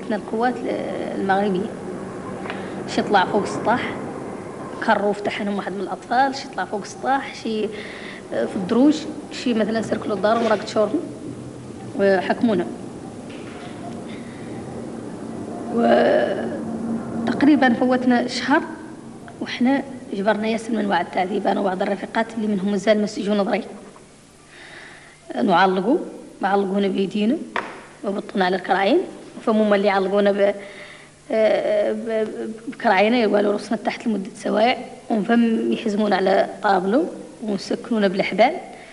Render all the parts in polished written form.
تجيتنا القوات المغربية. شي طلع فوق السطح، كرو فتحهم واحد من الأطفال، شي طلع فوق السطح، شي في الدروج، شي مثلا سركلوا الدار وراك تشورن وحكمونا. وتقريبا فوتنا شهر وحنا جبرنا ياسر من انواع التعذيب، انا وبعض الرفيقات اللي منهم مازال مسجون ضري. معلقونا بيدينا وبطونا على الكراعين، فهم اللي علقونا بكراعينا يقالوا راسنا تحت لمدة سوايع، وفم يحزمونا على طابلو ويسكنونا بالحبال،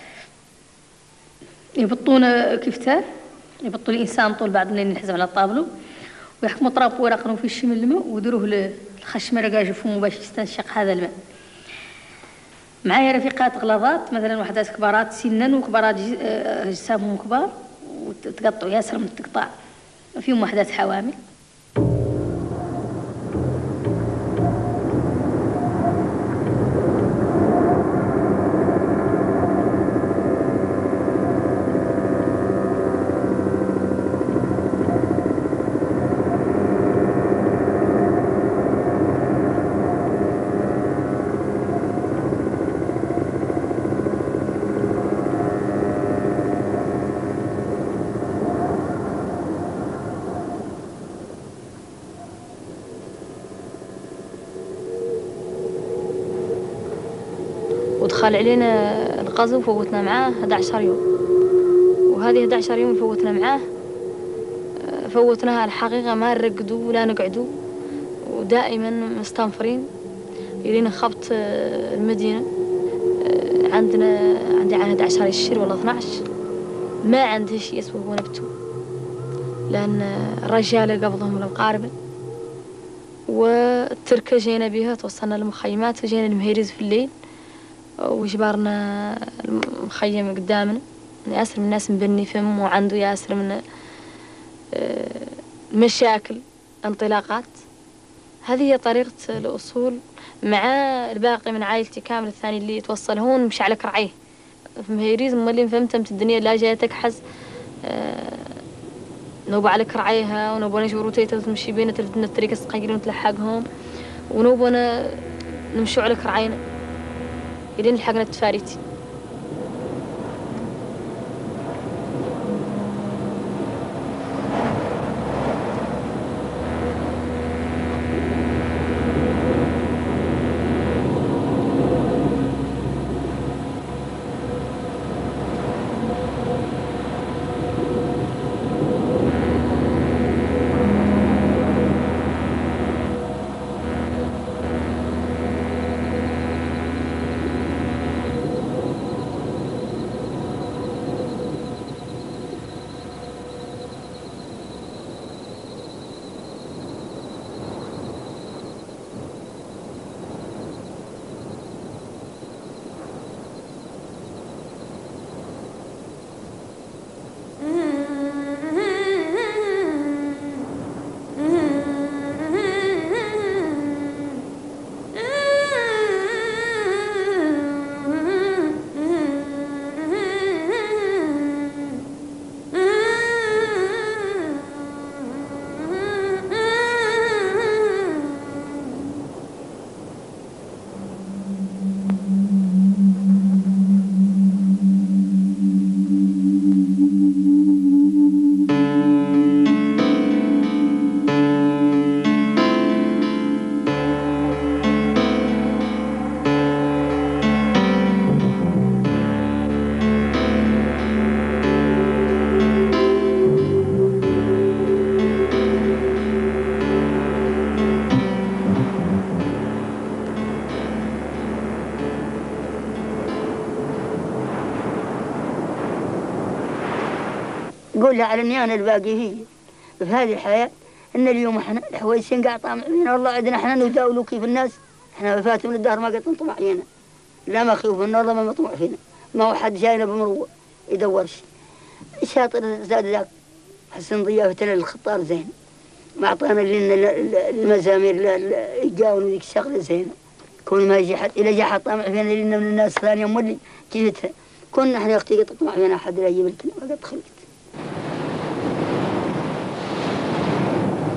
يبطونا كفتان، يبطوا الانسان طول بعد اللي نحزم على الطابلو، ويحكموا طراب ورقنوا في الشم الماء ودروه الخشمه رقاج فمو باش يستنشق هذا الماء. معايا رفيقات غلاظات مثلا وحدات كبارات سنا وكبارات اجسامهم كبار وتقطعوا ياسر من التقطاع، فيهم وحدات حوامل. ودخل علينا الغزو وفوتنا معاه 11 يوم، وهذه 11 يوم اللي فوتنا معاه فوتناها الحقيقة ما نرقدوا ولا نقعدوا، ودائما مستنفرين يلين خبط المدينة. عندي عن 11 الشهر ولا 12 ما عنده شيء يسوون بتو، لأن الرجال قبضهم القاربة، والتركة جينا بها توصلنا للمخيمات وجينا المهيرز في الليل وجبرنا المخيم قدامنا. ياسر من الناس مبني فم وعنده ياسر من المشاكل انطلاقات. هذه هي طريقة الأصول مع الباقي من عائلتي كامل الثاني اللي يتوصل هون مش على كرعيه في مهيريز. اللي فهمت الدنيا لا جاية تكحز نوبة على كرعيها ونوبة نجبروا تيتا تمشي بينا تلفنا الطريق الصغيرين وتلحقهم، ونوبة نمشوا على كرعينا يلين لحقنا التفاريتي. قولها على النيان الباقي هي في هذه الحياة إن اليوم إحنا الحويسين قاع طامع فينا، والله عندنا إحنا نداولوا كيف الناس. إحنا فاتوا من الدهر ما قد نطمع فينا، لا ما خوف منا والله ما مطمع فينا، ما هو حد جاينا بمروة يدورش. شاطر زاد ذاك حسن ضيافتنا للخطار زين، ما أعطانا لنا المزامير يجاون ذيك الشغلة زينة. كون ما يجي حد إلا جا حد طامع فينا لنا من الناس ثانية مولي كيفتها كنا إحنا أختي تطمع فينا حد لا يجيب لنا ما قد خلقت.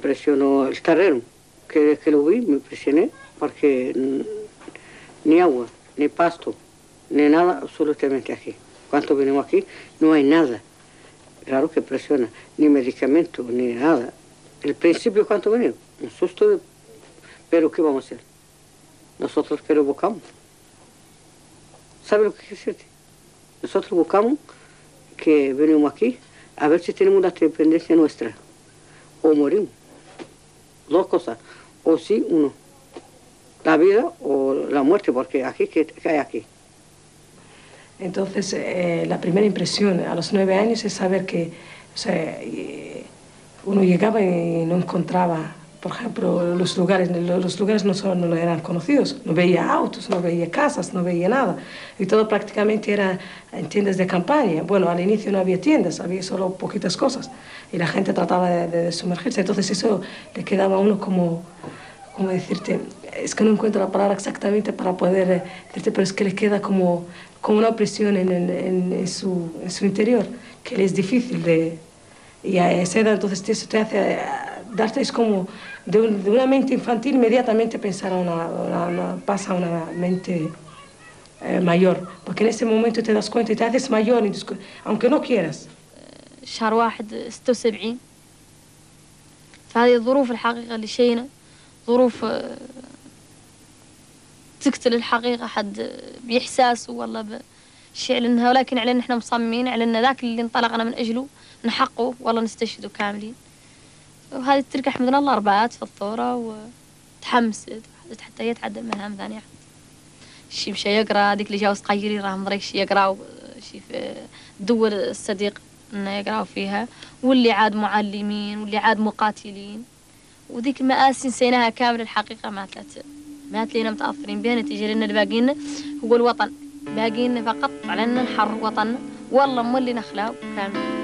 impresionó el terreno. Que lo vi, me impresioné, porque ni agua, ni pasto, ni nada absolutamente aquí. Cuando venimos aquí, no hay nada. Claro que impresiona, ni medicamentos, ni nada. El principio, cuando venimos, un susto, pero ¿qué vamos a hacer? Nosotros que lo buscamos. ¿Sabe lo que quiere decirte? Nosotros buscamos que venimos aquí a ver si tenemos una independencia nuestra o morimos. Dos cosas, o sí, uno, la vida o la muerte, porque aquí, ¿qué hay aquí? Entonces, la primera impresión a los 9 años es saber que, o sea, uno llegaba y no encontraba, por ejemplo, los lugares no eran conocidos, no veía autos, no veía casas, no veía nada, y todo prácticamente era en tiendas de campaña. Bueno, al inicio no había tiendas, había solo poquitas cosas, y la gente trataba de sumergirse, entonces eso le quedaba a uno como decirte, es que no encuentro la palabra exactamente para poder decirte, pero es que le queda como una opresión en su interior, que le es difícil de... Y a esa edad, entonces, eso te hace darte, es como de una mente infantil inmediatamente pensar pasa a una mente mayor, porque en ese momento te das cuenta y te haces mayor, aunque no quieras. شهر 1 76 فهذه الظروف الحقيقة اللي شينا ظروف تقتل الحقيقة حد بإحساسه والله بشيء لأنها، ولكن علينا إحنا مصممين على أن ذاك اللي انطلقنا من أجله نحقه والله نستشهده كاملين. وهذه التركة حمدنا الله ربعات في الثورة وتحمست حتى يتعدى المهام ثانية. شي مشى يقرا، هذيك اللي جاو صغيرين راهم مريكش يقراو شي في الدول الصديق انه يقراو فيها، واللي عاد معلمين واللي عاد مقاتلين، وذيك المآسي نسيناها كامل الحقيقة. ما لينا متأثرين بها، نتيجة لأن باقينا هو الوطن، باقينا فقط علينا نحرر وطننا والله مولي نخلاو كامل.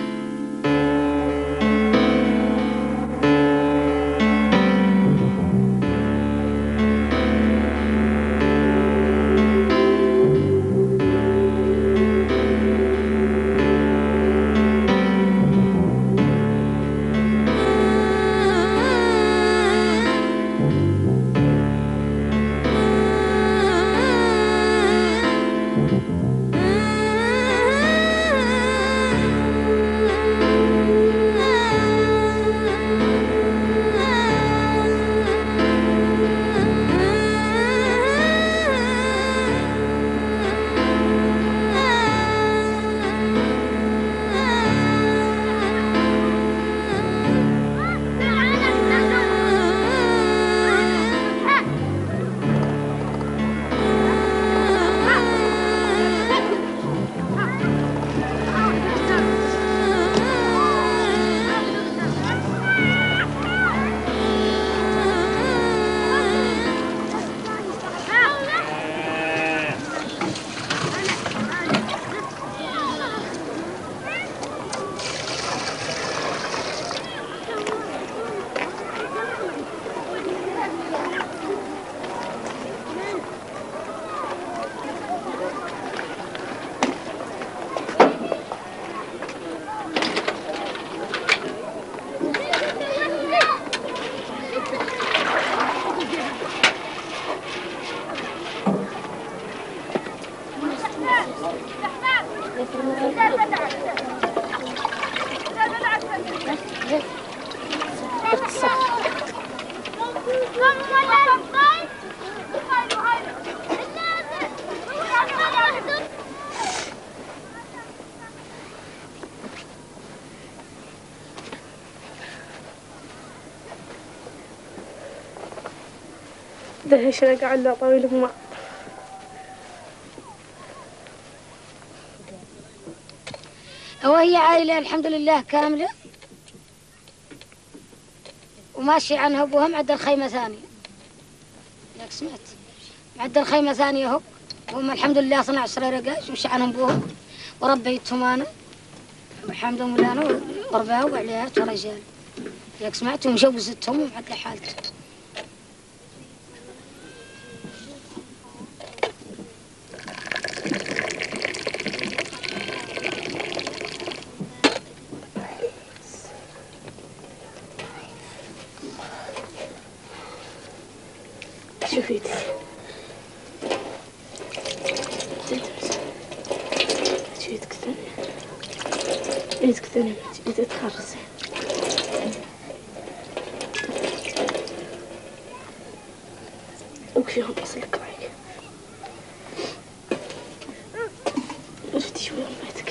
دهشنا قعدنا طويل بما وهي عائلة الحمد لله كاملة وماشي عنها أبوها معدل خيمة ثانية. لك سمعت معدل خيمة ثانية هو وهم الحمد لله 12 رقاش ومشي عنهم أبوهم وربيتهم أنا والحمد لله أنا ورباها وعليها ورجال. لك سمعت ومجوزتهم ومعدل حالتهم. شوفي يدك. شوفي يدك الثانية. يدك الثانية بدي تخرصي. وكفي هون أصلك معك. شفتي شوي رميتك.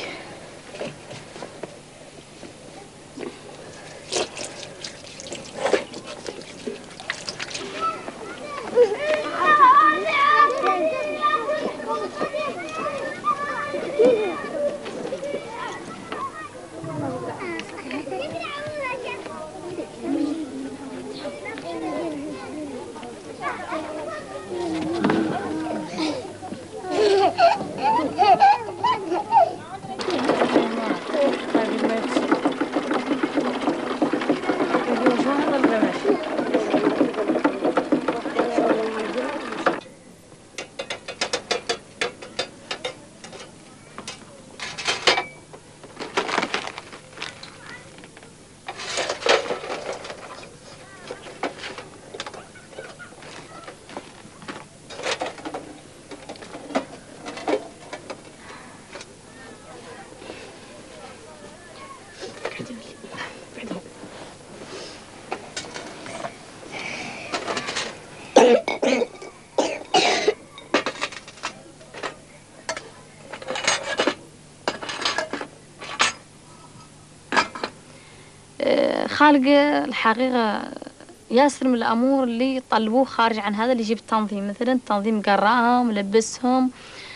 خالق الحقيقة ياسر من الأمور اللي يطلبوه خارج عن هذا، اللي يجيب التنظيم، مثلا تنظيم قراهم لبسهم،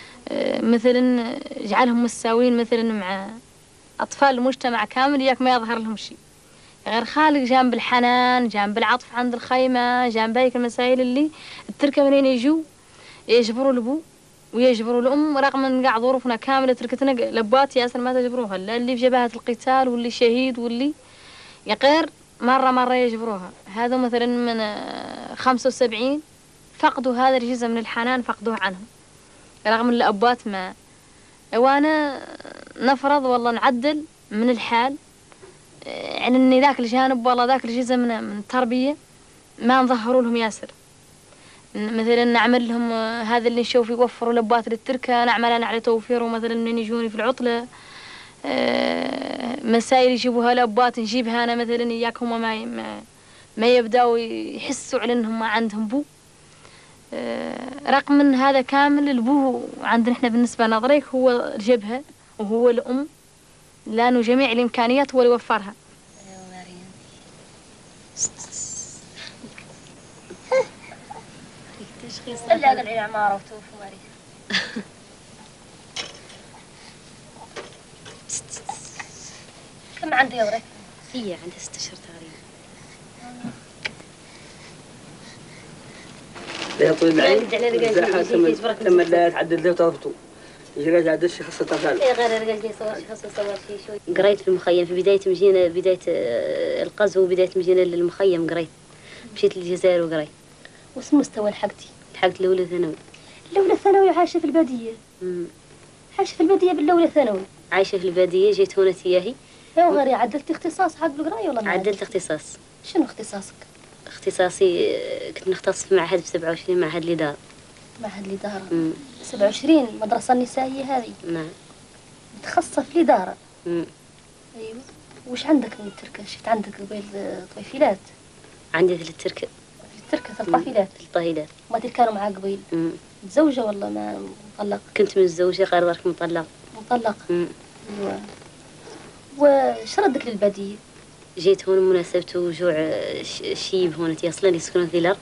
مثلا جعلهم متساويين مثلا مع أطفال المجتمع كامل، ياك ما يظهر لهم شيء غير خالق جانب الحنان، جانب العطف عند الخيمة، جانب هيك المسائل اللي التركة منين يجوا يجبروا الأبو ويجبروا الأم، رغم أن قاع ظروفنا كاملة تركتنا لبات ياسر ما تجبروها، لا اللي في جبهة القتال واللي شهيد واللي يقير مرة يجبروها. هذا مثلا من 75 فقدوا هذا الجزء من الحنان، فقدوه عنهم، رغم الأبات ما. وانا نفرض والله نعدل من الحال، يعني اني ذاك الجانب والله ذاك الجزء من التربية ما نظهروا لهم ياسر. مثلا نعمل لهم هذا اللي نشوف يوفروا لبات للتركة، نعمل انا على توفيره، مثلا من يجوني في العطلة مسائل يجيبوها لأبات نجيبها أنا مثلا إياك، هم ما يبدأوا يحسوا على إنهم ما عندهم بو. رغم من هذا كامل البو عندنا إحنا بالنسبة لنظريك هو الجبهة وهو الأم، لأنه جميع الإمكانيات هو اللي يوفرها. لا قال لي عمارة وتوفوا ماري. كم عندي يورك؟ هي عندها 6 أشهر تقريبا. لا طول العين تم لا تعدل ذي وتضبطوا يجي تعدل شي خاصة تفعل. إيه غير رجال جاي صور شي خاصة صور شي شوي. قريت في المخيم في بداية مجينا، بداية الغزو وبداية مجينا للمخيم قريت. مشيت للجزائر وقريت. وش مستوى لحقتي؟ لحقت الأولى ثانوي. الأولى ثانوي عايشة في البادية. عايشة في البادية بالأولى ثانوي. عايشة في البادية، جيت هنا تياهي. يا غيري عدلتي اختصاص حق القراية ولا ما عدلت اختصاص. شنو اختصاصك؟ اختصاصي كنت نختص في معهد في 27 معهد الإدارة. معهد الإدارة. 27 المدرسة النسائية هذه. نعم. متخصصة في الإدارة. أيوة. وش عندك من التركة؟ شفت عندك قبيل طفيلات؟ عندي 3 تركة. 3 طفيلات. 3 طفيلات. ما كانوا معاك قبيل؟ متزوجة ولا ما مطلقة؟ كنت متزوجة غير ذاك مطلقة. مطلقة. أيوة. وش ردك للبادية؟ جيت هون بمناسبة وجوع شيب هون يصلن يسكنون في الأرض.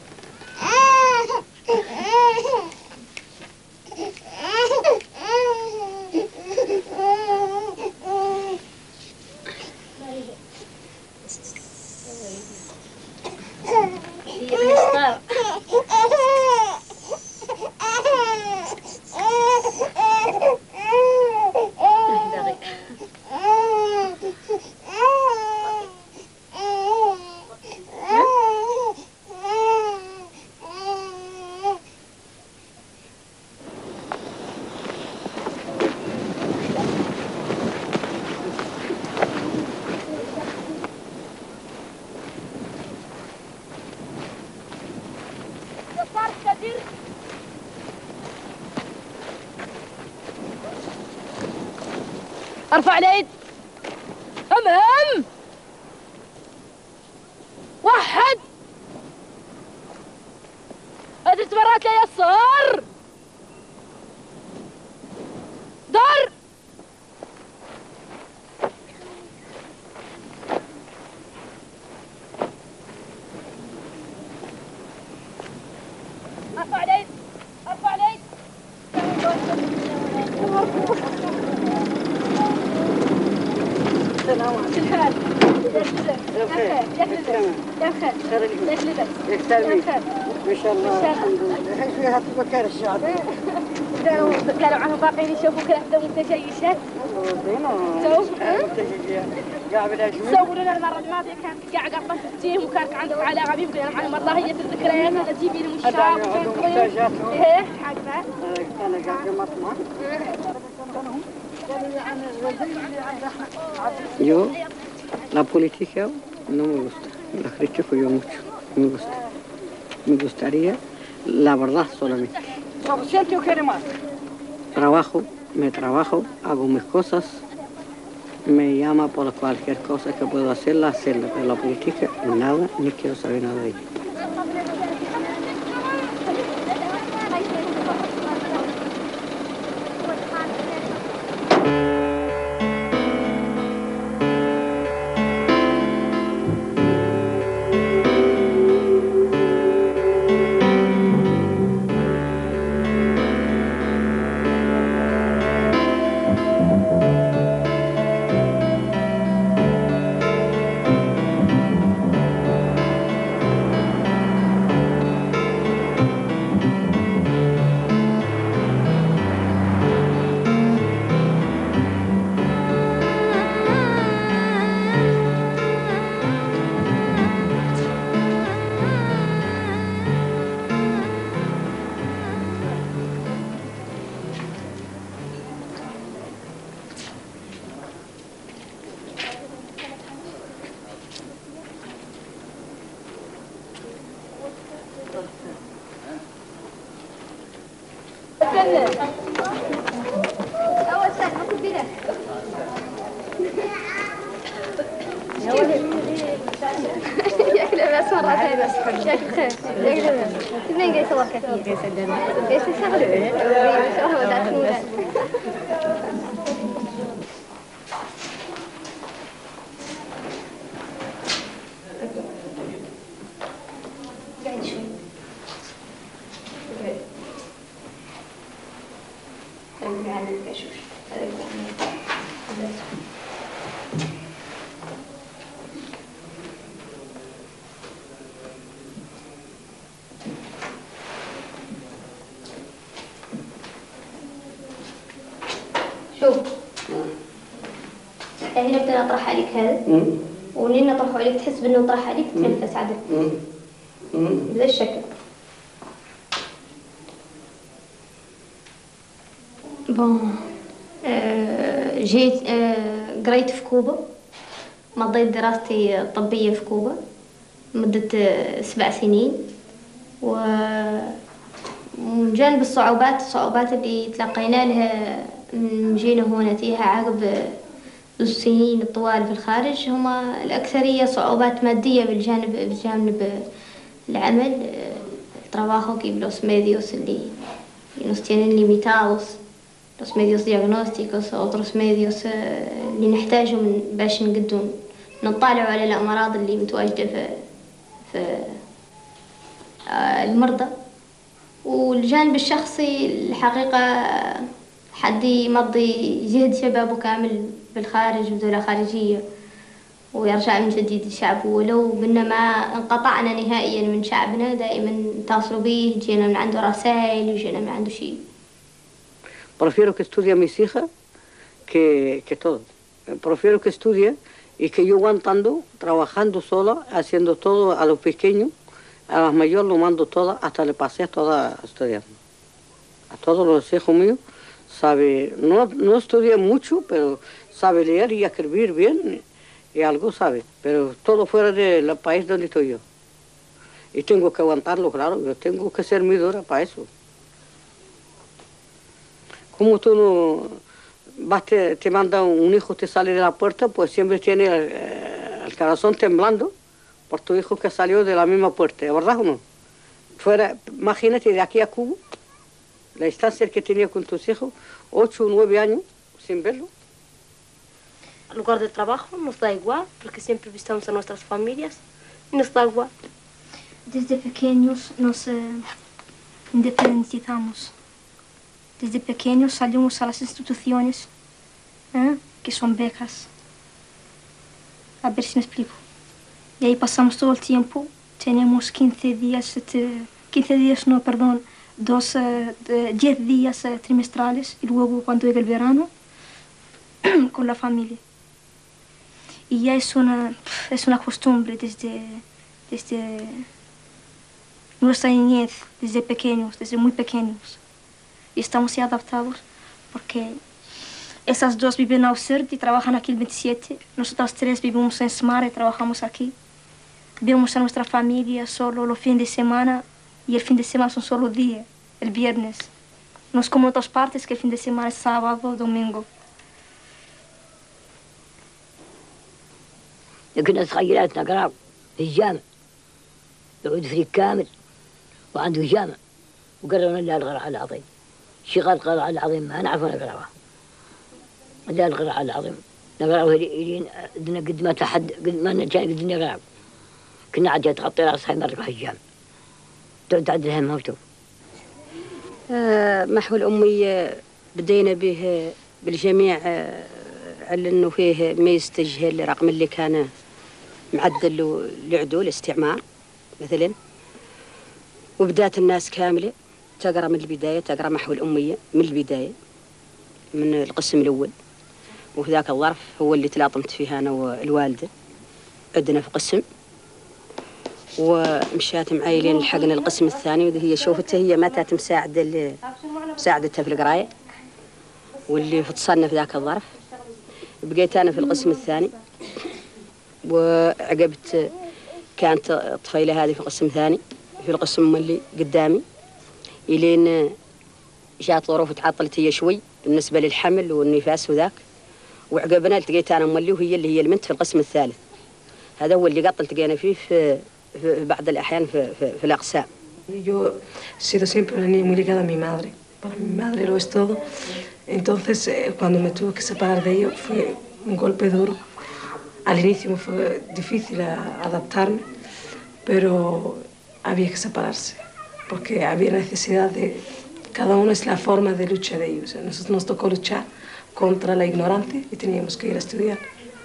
ارفع اليد. امام. وحد. ادرس مرات لا يسار. دار. ارفع اليد. ارفع اليد. السلام عليكم. كل حال. ما شاء الله الحمد لله. ايش فيها تفكر الشعب؟ قالوا عنهم باقيين يشوفوا كل واحدة متشيشات. سووا لنا المرة الماضية كانت قاعدة قرطة التيم وكانت عندهم علاقة بهم قلنا عنهم والله هي الذكريات التي بين المشتاق ايه حقنا. انا قاعد مطمع. Yo, la política no me gusta, la critico yo mucho, no me gusta. Me gustaría la verdad solamente. Trabajo, me trabajo, hago mis cosas, me llama por cualquier cosa que puedo hacerla, pero la política nada, ni quiero saber nada de ella. شوف هنا بدنا نطرح عليك هذا ولين نطرحه عليك تحس بانه طرح عليك تنفس عدل بهذا الشكل. بون جيت قريت في كوبا، مضيت دراستي الطبية في كوبا مدة 7 سنين، ومن جانب الصعوبات اللي تلقينا لها من جينا هنا تيها عقب السنين الطوال في الخارج، هما الأكثرية صعوبات مادية بجانب العمل. trabajo que los medios اللي nos tienen limitados، los medios diagnósticos، otros medios اللي نحتاجهم باش نقدروا نطالعوا على الأمراض اللي متواجدة في المرضى. والجانب الشخصي الحقيقة حد يمضي جهد شبابه كامل بالخارج بدولة خارجية ويرجع من جديد لشعبه، ولو بأن ما انقطعنا نهائيا من شعبنا دائما اتصلوا به، جينا من عنده رسائل وجينا من عنده شيء. Prefiero que estudie mis hijas que todo. Prefiero que estudie y que yo aguantando, trabajando sola, haciendo todo a los pequeños, a las mayores lo mando todas, hasta le pasé a todas estudiando. A todos los hijos míos sabe, no estudia mucho, pero sabe leer y escribir bien y algo sabe, pero todo fuera del país donde estoy yo. y tengo que aguantarlo, claro, yo tengo que ser muy dura para eso. Como tú no vas, te manda un hijo, te sale de la puerta, pues siempre tiene el corazón temblando por tu hijo que salió de la misma puerta, ¿verdad o no? Fuera, imagínate de aquí a Cuba, la distancia que tenía con tus hijos, 8 o 9 años sin verlo. El lugar de trabajo nos da igual, porque siempre visitamos a nuestras familias y nos da igual. Desde pequeños nos independizamos. Desde pequeños salimos a las instituciones, que son becas. A ver si me explico. Y ahí pasamos todo el tiempo. Tenemos 10 días trimestrales y luego cuando llega el verano con la familia. Y ya es una costumbre desde nuestra niñez, desde pequeños, desde muy pequeños. Y estamos ya adaptados porque esas dos viven en Ausert y trabajan aquí el 27. Nosotras 3 vivimos en Smara y trabajamos aquí. Vemos a nuestra familia solo los fines de semana y el fin de semana son solo días, el viernes. No es como en otras partes que el fin de semana es sábado, domingo. لكن تخيلات نقرأ في الجامع يعود فريق كامل وعنده جامع وقررنا لا القراءة العظيم شغال القراءة العظيم ما نعرف نقرأها لا القراءة العظيم نقرأه لين قد ما تحد قد ما كان قد نقرأ كنا عاد تغطي راسها مرة في الجامع تعد لها موته. محو الأمي بدينا به بالجميع على أنه فيه ما يستجهل الرقم اللي كان معدل لعدو الاستعمار مثلا، وبدات الناس كاملة تقرأ من البداية، تقرأ محو الأمية من البداية من القسم الأول. وفي ذاك الظرف هو اللي تلاطمت فيها أنا والوالدة، عدنا في قسم ومشات معي لين لحقنا القسم الثاني، وهي هي شوفتها هي ماتت مساعدتها في القراية واللي فتصلنا في ذاك الظرف. بقيت أنا في القسم الثاني وعقبت كانت طفيلة هذه في قسم ثاني في القسم اللي قدامي، إلين جات ظروف تعطلت هي شوي بالنسبة للحمل والنفاس وذاك، وعقبنا التقيت أنا أمي وهي اللي هي المنت في القسم الثالث. هذا هو اللي قط التقينا فيه في بعض الأحيان في الأقسام. Yo he sido siempre una niña muy ligada a mi madre. Para mi madre lo es todo. Entonces, cuando me tuve que separar de ella, fue un golpe duro. Al inicio me fue difícil adaptarme, pero había que separarse, porque había necesidad de... Cada uno es la forma de lucha de ellos. Nosotros nos tocó luchar contra la ignorancia y teníamos que ir a estudiar.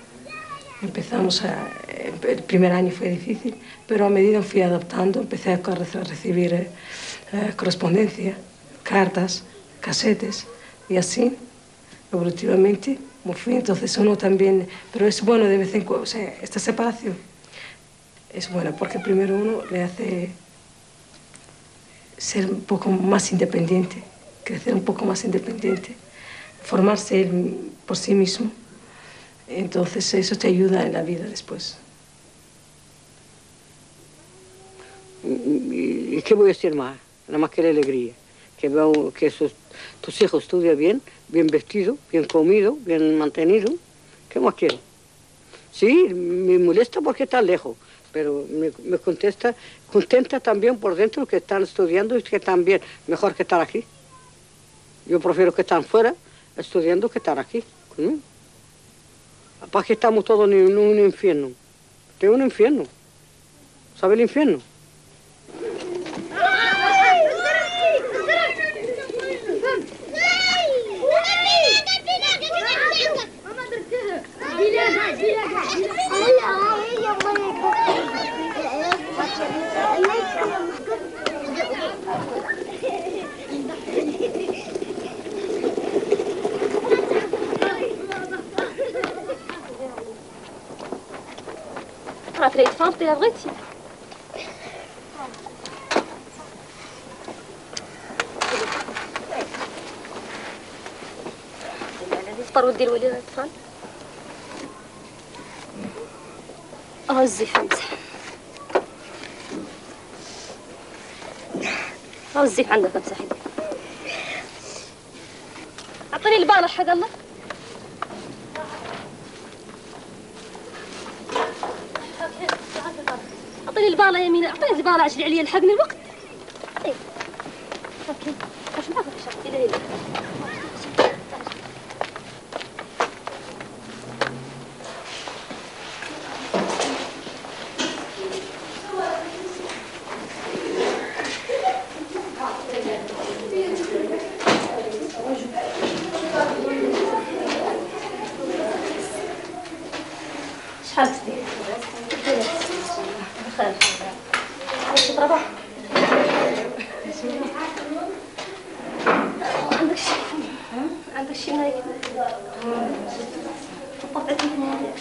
El primer año fue difícil, pero a medida que fui adaptando, empecé a recibir correspondencia, cartas, casetes, y así, evolutivamente, me fui. Entonces uno también, pero es bueno de vez en cuando, o sea, esta separación es buena, porque primero uno le hace ser un poco más independiente, crecer un poco más independiente, formarse él por sí mismo. Entonces eso te ayuda en la vida después. ¿Y qué voy a decir más? Nada más que la alegría. Que veo que tus hijos estudian bien, bien vestidos, bien comidos, bien mantenidos. ¿Qué más quiero? Sí, me molesta porque están lejos, pero me contenta también por dentro que están estudiando y que están bien. Mejor que estar aquí. Yo prefiero que estén fuera estudiando que estar aquí. ¿Para qué estamos todos en un infierno? ¿Qué es un infierno? ¿Sabe el infierno? تريد فانطي لا بغيتي الفطر ودي الوليد الاطفال هزي فمسح وزيك عندك بصحيح. اعطيني البانة حق الله. اعطيني البانة يمين، اعطيني البانة عشان علي يلحقني الوقت. ايه اوكي وش معك الشغل الى هنا. شحال تدير؟ بخير. واش تضربه؟ عندك شي؟ عندك شي هاي؟ طبعتي هنا.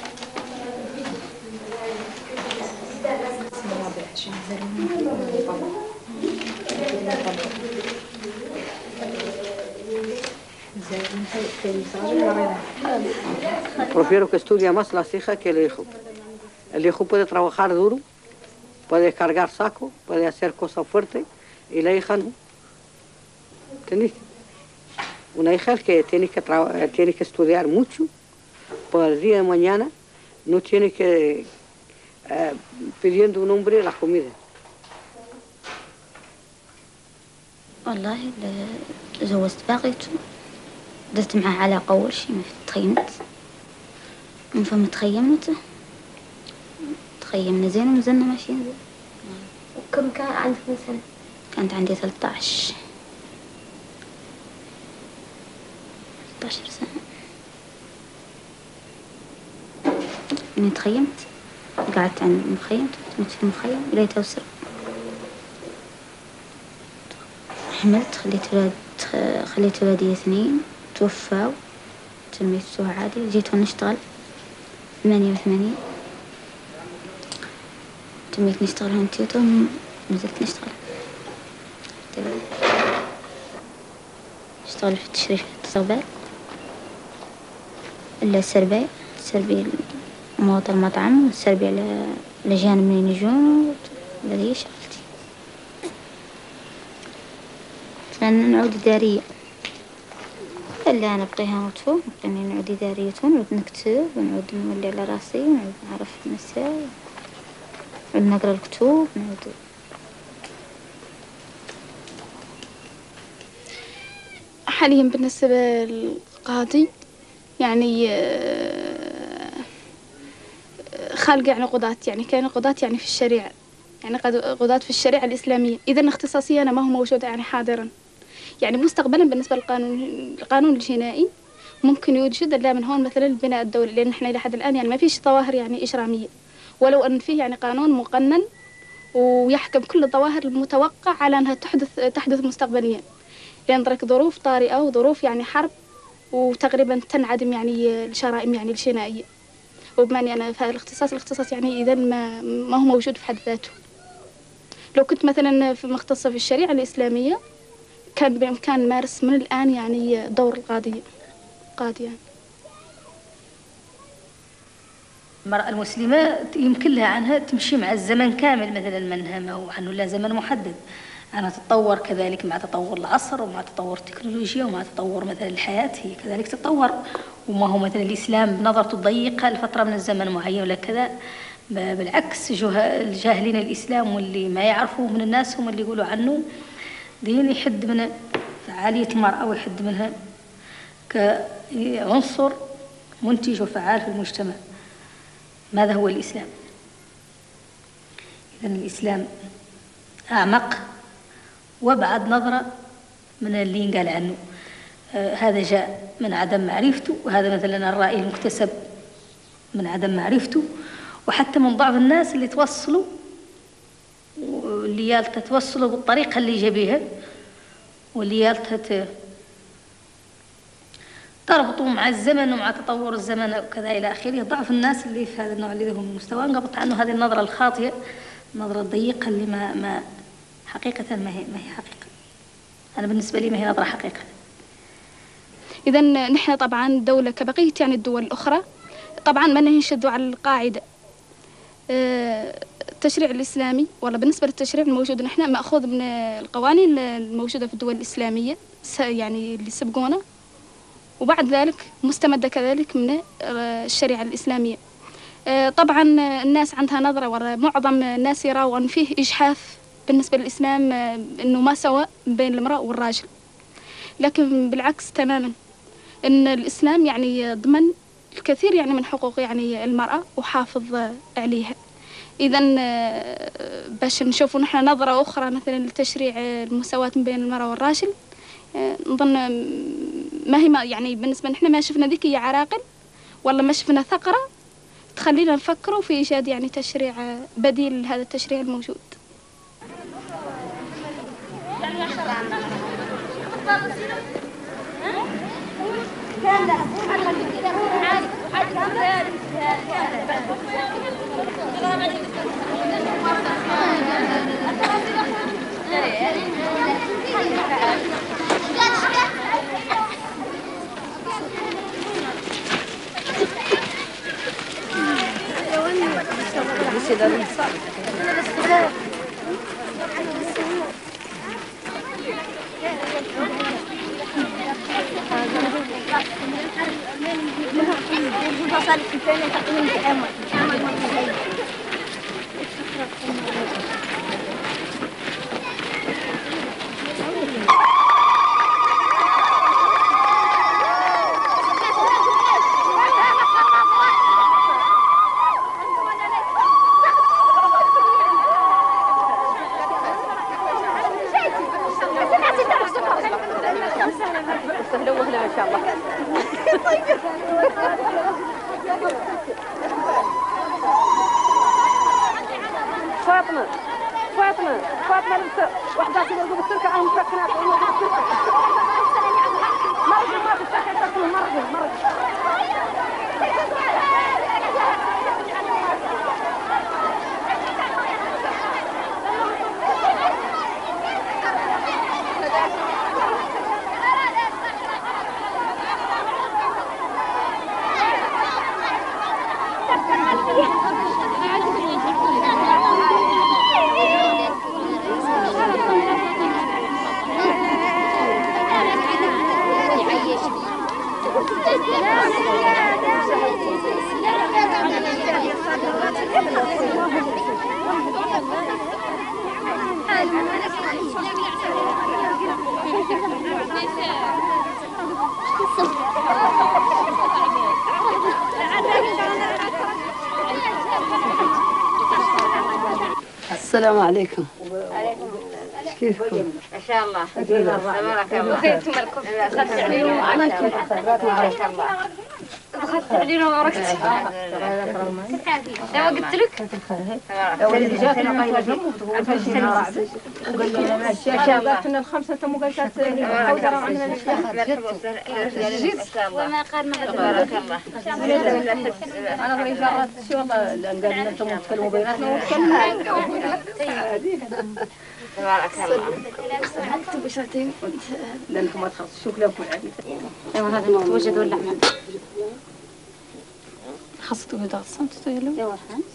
Prefiero que estudie más la hija que el hijo. El hijo puede trabajar duro, puede cargar saco, puede hacer cosas fuertes, y la hija no. ¿Entendés? Una hija es que tiene que estudiar mucho, para el día de mañana no tiene que pidiendo un hombre la comida. والله زوجت باغيته، درت معاه علاقة أول شي ما تخيمت، من فما تخيمنا زين ومازلنا ماشيين زين. وكم كان عندك من سنة؟ كانت عندي 13 سنة. من تخيمت قعدت عند المخيم، تمت في المخيم بديت أوسر، حملت خليت ولادي 2 توفاو، تلميذتها عادي. جيت ونشتغل 88 تميت نشتغل هون تيوتو، نزلت نشتغل اشتغل في التشريف الصغبال إلا السربي مواطن المطعم، والسربي على لجان منين يجون، هذه شغلتي. لأن نعود إدارية اللي أنا بقيها نطفو، نبقى نعود إدارية ونعود نكتب ونعود نولي على راسي ونعود نعرف النساء ونعود نقرأ الكتب ونعود. حاليا بالنسبة للقاضي يعني خالق يعني قضاة، يعني كان قضاة يعني في الشريعة، يعني قضاة في الشريعة الإسلامية. إذا اختصاصي أنا ما هو موجود يعني حاضرا. يعني مستقبلا بالنسبة للقانون الجنائي ممكن يوجد إلا من هون مثلا البناء الدولي، لأن إحنا إلى حد الآن يعني ما فيش ظواهر يعني إجرامية، ولو أن فيه يعني قانون مقنن ويحكم كل الظواهر المتوقع على أنها تحدث مستقبليا، لأن ذلك ظروف طارئة وظروف يعني حرب وتقريبا تنعدم يعني الجرائم يعني الجنائية. وبما أني أنا في الاختصاص يعني إذا ما هو موجود في حد ذاته. لو كنت مثلا مختصة في الشريعة الإسلامية كان بإمكان مارس من الآن يعني دور القاضي يعني. المرأة المسلمة يمكن لها عنها تمشي مع الزمن كامل، مثلا منها ما هو عنه لا زمن محدد، أنا تتطور كذلك مع تطور العصر ومع تطور التكنولوجيا ومع تطور مثلا الحياة، هي كذلك تتطور. وما هو مثلا الإسلام بنظرته الضيقة لفترة من الزمن معين ولا كذا، بالعكس الجاهلين الإسلام واللي ما يعرفوه من الناس هم اللي يقولوا عنه دين يحد من فعالية المرأة ويحد منها كعنصر منتج وفعال في المجتمع. ماذا هو الإسلام؟ إذن الإسلام أعمق وأبعد نظرة من اللي ينقال عنه. هذا جاء من عدم معرفته، وهذا مثلا الرأي المكتسب من عدم معرفته، وحتى من ضعف الناس اللي توصلوا واللي يالتها توصلوا بالطريقة اللي جابيها، واللي يالتها تربطوا مع الزمن ومع تطور الزمن وكذا إلى آخره. ضعف الناس اللي في هذا النوع اللي لهم مستوى انقبضت عنه هذه النظرة الخاطئة، النظرة الضيقة اللي ما حقيقة ما هي حقيقة. أنا بالنسبة لي ما هي نظرة حقيقة. إذا نحن طبعا دولة كبقية يعني الدول الأخرى طبعا ما ننشد على القاعدة. التشريع الإسلامي والله بالنسبة للتشريع الموجود نحن مأخوذ من القوانين الموجودة في الدول الإسلامية يعني اللي سبقونا، وبعد ذلك مستمدة كذلك من الشريعة الإسلامية. طبعا الناس عندها نظرة ولا معظم الناس يروا أن فيه إجحاف بالنسبة للإسلام، أنه ما سوى بين المرأة والراجل، لكن بالعكس تماما أن الإسلام يعني ضمن الكثير يعني من حقوق يعني المرأة وحافظ عليها. إذا باش نشوفوا نحن نظرة أخرى مثلا لتشريع المساواة بين المرأة والراجل، نظن ما هي يعني بالنسبة نحن ما شفنا ذيك هي عراقل ولا ما شفنا ثقرة تخلينا نفكروا في إيجاد يعني تشريع بديل لهذا التشريع الموجود. السلام عليكم. كيفكم؟ ما شاء الله تبارك الله. كيف مالكم؟ دخلت علينا بارك الله. دخلت علينا وباركت. ايوا قلت لك اللي جاتنا قايله جاتنا الخمسه تم قالت حوزه عندنا وما قال تبارك الله. انا غير جرات شو والله قال انتم تكلموا بيناتنا ونتكلم تبارك الله. اكتب شرطين لانكم ما تخلصوا شو كلامكم العديد. ايوا هذا متوجد ولا احمد؟ خاصة تقول صمت تقولوا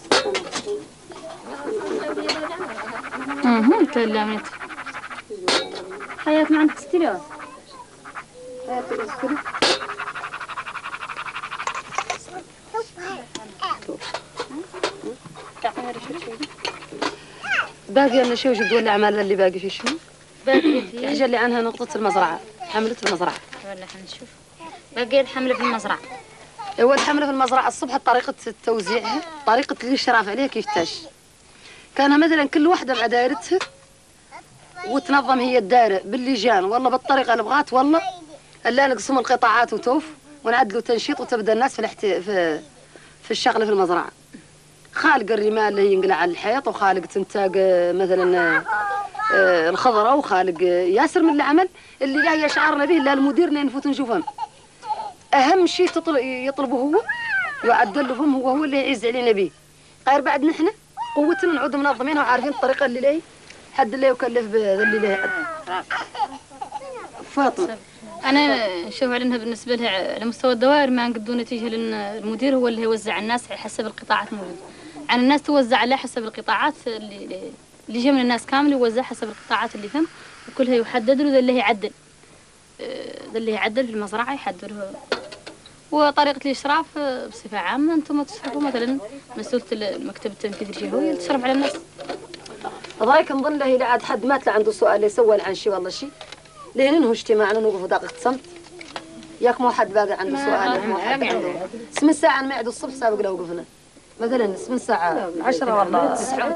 كلمت حياك ما عندك ستيلو؟ باقي لنا شو جدول الأعمال اللي باقي في شنو؟ باقي يحجى لي عنها نقطة المزرعة، حملة المزرعة. ولا حنشوف. باقي الحملة في المزرعة. أول حملة في المزرعة الصبح طريقة توزيعها، طريقة الاشراف عليها كيفتاش. كان مثلا كل واحدة مع دائرتها وتنظم هي الدائرة باللجان والله بالطريقة اللي بغات والله الا نقسم القطاعات وتوف ونعدلوا تنشيط وتبدا الناس في الشغل في المزرعة. خالق الرمال اللي ينقلع على الحيط وخالق تنتاج مثلا الخضرة وخالق ياسر من العمل اللي لا يشعرنا به الا المدير اللي نفوت نشوفهم. اهم شيء يطلبه هو يعدل لهم هو اللي يعز علينا به. غير بعد نحن قوتنا نعود منظمينها وعارفين الطريقه اللي ليه حد اللي يكلف باللي ليه حد. فاطمه انا نشوف على انها بالنسبه لها على مستوى الدوائر ما نقدروا نتيجه لان المدير هو اللي يوزع الناس حسب القطاعات الموجوده، عن الناس توزع على حسب القطاعات اللي جاي من الناس كامل يوزع حسب القطاعات اللي فهم، وكلها يحدد له ذا اللي يعدل، ذا اللي يعدل في المزرعة يحدده. وطريقة الإشراف بصفة عامة أنتم تشرفوا مثلا مسؤولة المكتب التنفيذي الجهوي تشرف على الناس. رايك نظن له إذا عاد حد مات عنده سؤال يسول عن شيء والله شيء ليه ننهوا اجتماعنا نوقفوا دقيقة صمت. ياك مو حد باقي عنده سؤال مو حد عنده 8 ساعة نمعدوا الصبح سابق لو وقفنا مثلا 8 ساعة 10 والله 9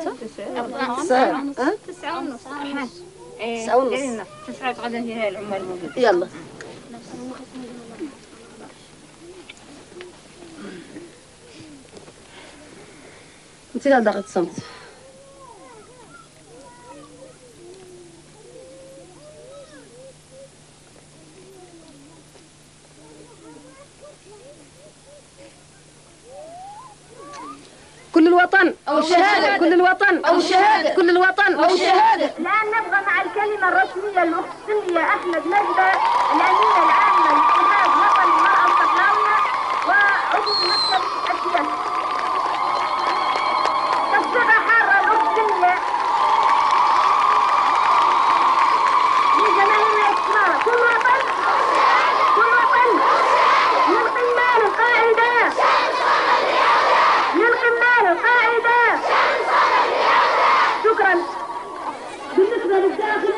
ونص 9 ونص 9 غدا فيها العمال موجودة. يلا انت لا دقيقة صمت. كل الوطن أو الشهادة، كل الوطن أو الشهادة، كل الوطن أو الشهادة. الآن نبغى مع الكلمة الرسمية الأخت سلمية أحمد نجدة الأمينة العامة لاتحاد وطن المرأة الصحراوية وعضو المكتب السياسي. تصفيقة حارة الأخت سلمية من جماهير الإسمارة. كل وطن كل وطن للقمال القاعدة للقمال القاعدة. شكرا. بالنسبة للداخل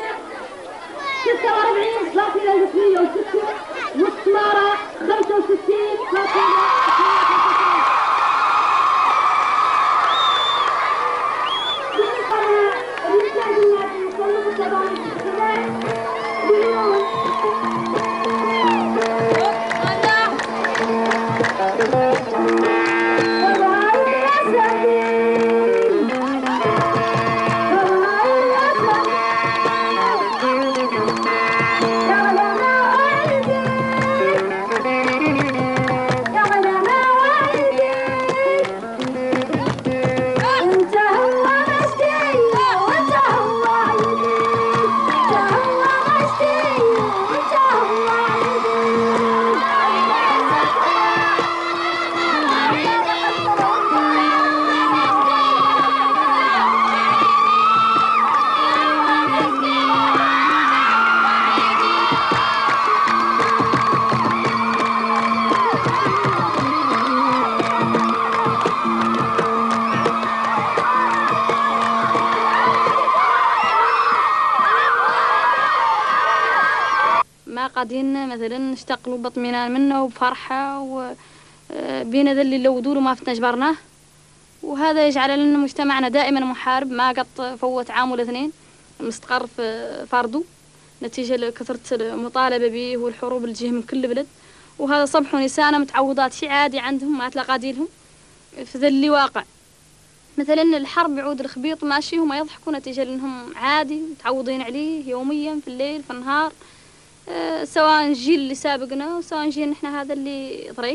46 باقية الاسمية و6 والسمارة 65 باقية. قاعدين مثلا نشتغلوا باطمئنان منه وبفرحة وبينا ذا اللي لو دوروا ما فتنا جبرناه، وهذا يجعل لنا مجتمعنا دائما محارب ما قد فوت عام ولا اثنين مستقر في فرضه نتيجة لكثرة المطالبة به والحروب اللي تجيه من كل بلد. وهذا صبح ونسانا متعوضات شيء عادي عندهم ما تلاقى ديلهم في ذا اللي واقع. مثلا الحرب يعود الخبيط ماشي وما يضحكوا نتيجة لأنهم عادي متعوضين عليه يوميا في الليل في النهار، سواء الجيل اللي سابقنا وسواء جيل نحن هذا اللي ضريك.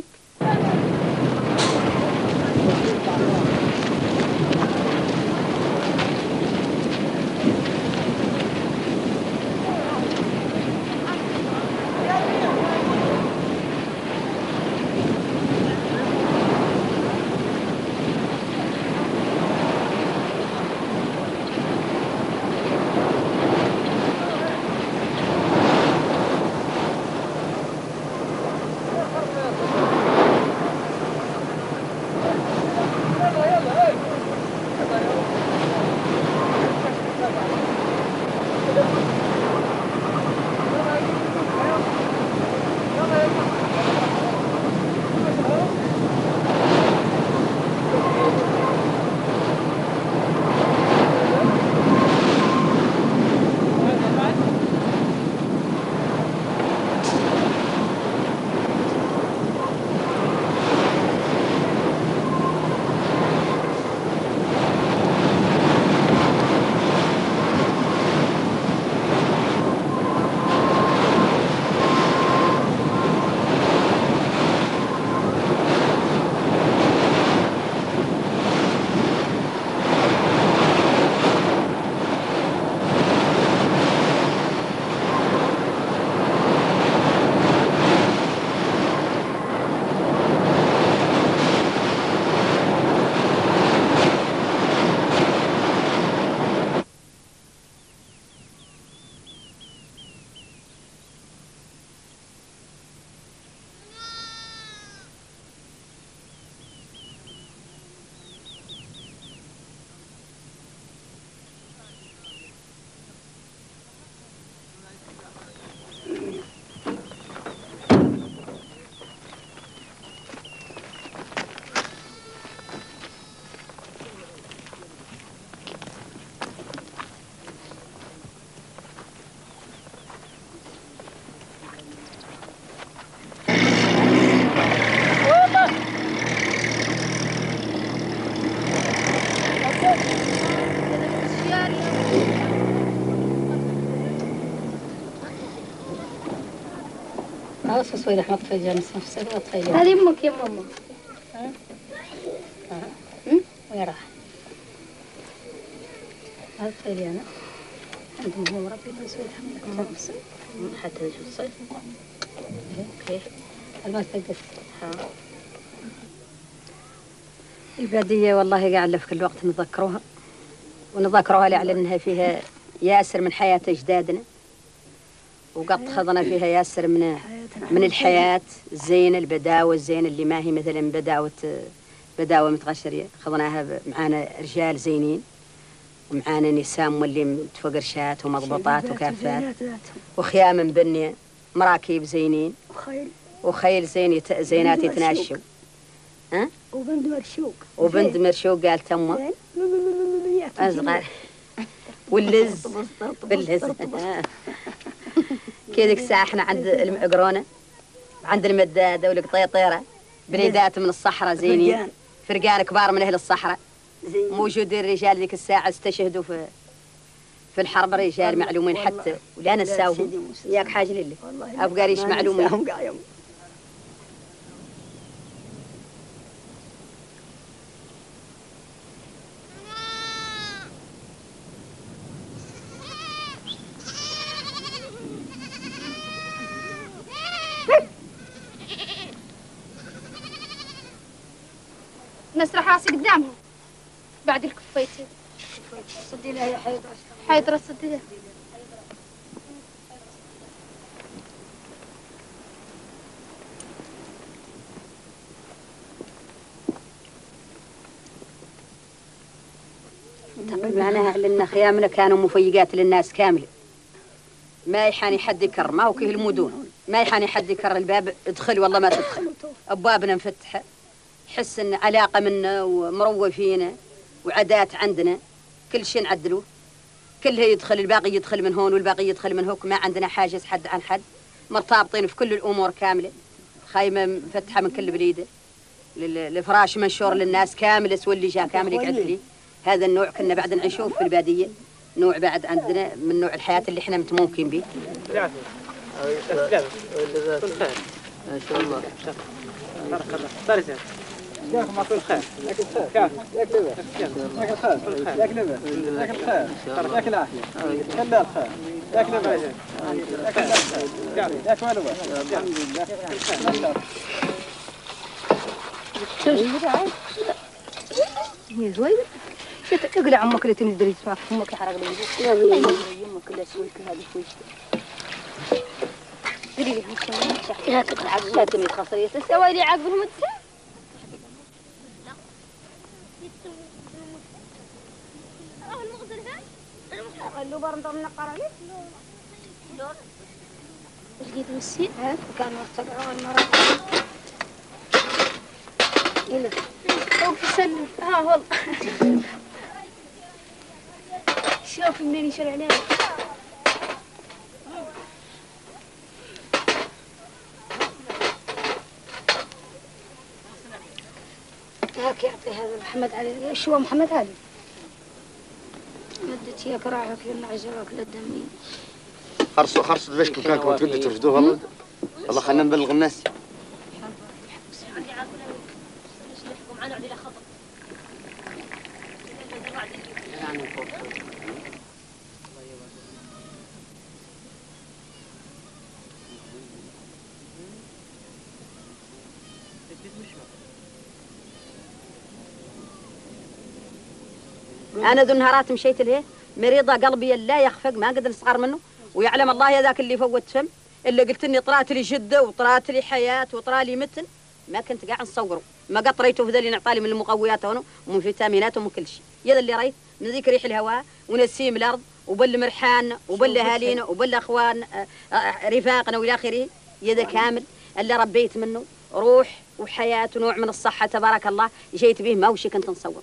خلاص سوي احمد في جامس نفسه وطيب. هذه امك يا ماما. وين راح؟ هذا طيب انا. عندهم هو ربي ما سوي احمد نفسه. حتى يجي الصيف. كيف؟ ما تقص. البادية والله قاعدة في كل وقت نذكروها لأنها فيها ياسر من حياة أجدادنا، وقد خضنا فيها ياسر من الحياة الزينة، البداوة الزينة اللي ما هي مثلا بداوة متغشرية. خضناها معانا رجال زينين، ومعانا نساء مولي متفقرشات ومضبوطات وكافات، وخيام مبنية، مراكب زينين، وخيل زينات يتناشوا. وبنت مرشوق قال تمه أصغر واللز باللز. كذا الساعة احنا عند المعقرونة وعند المدادة والقطيطيرة بليدات من الصحراء زينين، فرقان كبار من أهل الصحراء موجودين. الرجال ذيك الساعة استشهدوا في الحرب، رجال معلومين حتى ولا نساوهم. ياك حاجة لله أبقى ريش معلومين. نسرح راسي قدامها بعد الكفيتين. صدي لها يا حيدرة. حيدرة صدي لها. معناها لأن خيامنا كانوا مفيقات للناس كاملة، ما يحاني حد يكر، ما هو كيه المدون، ما يحاني حد يكر الباب ادخل والله ما تدخل، أبوابنا مفتحة، حس إن علاقة منا ومروة فينا وعادات عندنا، كل شيء نعدلوه، كلها يدخل الباقي يدخل من هون والباقي يدخل من هوك، ما عندنا حاجز حد عن حد، مرتابطين في كل الأمور كاملة، خايمة مفتحة من كل بليدة، الفراش منشور للناس كامل، اسوى اللي جاء كامل يقعد لي. هذا النوع كنا بعد نعيشوه في البادية، نوع بعد عندنا من نوع الحياة اللي احنا متموكين به. ما شاء الله. بارك الله. بارك الله. ياك ما كل خير. ياك الخير. ياك الخير. ياك الخير. ياك الخير. ياك الخير. ياك العافية. كلا الخير. ياك الخير. ياك الخير. ياك والو. الحمد لله. يا زويد اقلع عمك اللي تنزل يسمعك امك يحرق لي يا امك اللي اسويك هذه شوي ديري لي يا تقلع لا تمي خاصريه سوي لي عقب المدرسة. اللي برضه من القراريط لقيت مسي كانوا يرتقعون المرة هنا وقف سلم. والله شوف منين يشرع عليك. هاك يعطي هذا محمد علي. شو هو محمد علي؟ مدت ياك راعك لنا عجبك للدمي. خرصوا بشكم كانكم تقدروا ترفدوها. والله خلينا نبلغ الناس. أنا ذو النهارات مشيت له مريضة قلبي لا يخفق، ما قدر نصغر منه، ويعلم الله هذاك اللي فوت فم اللي قلت لي طلعت لي جدة وطلعت لي حياة وطلع لي متن، ما كنت قاعد نصوره، ما قطريته في ذا اللي نعطالي من المقويات هون ومن فيتامينات ومن كل شيء، يا اللي ريت من ذيك ريح الهواء ونسيم الأرض وبل مرحان وبل أهالينا وبل أخوان رفاقنا والى آخره، يدا كامل اللي ربيت منه روح وحياة ونوع من الصحة تبارك الله، جيت به ما وش كنت نصور.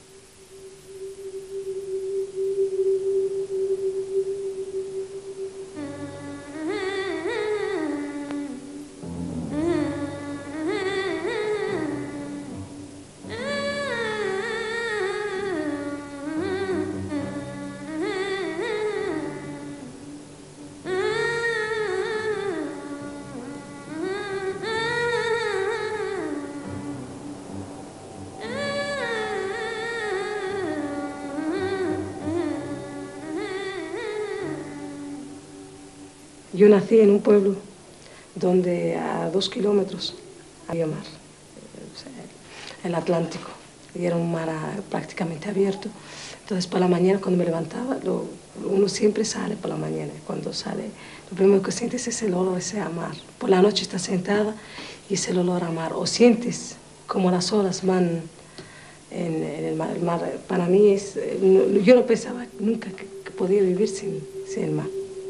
Yo nací en un pueblo donde a 2 kilómetros había mar, el Atlántico, y era un mar prácticamente abierto. Entonces, por la mañana, cuando me levantaba, uno siempre sale por la mañana. Cuando sale, lo primero que sientes es el olor ese a mar. Por la noche estás sentada y es el olor a mar. O sientes como las olas van en el mar. El mar para mí es... yo no pensaba nunca que podía vivir sin el mar.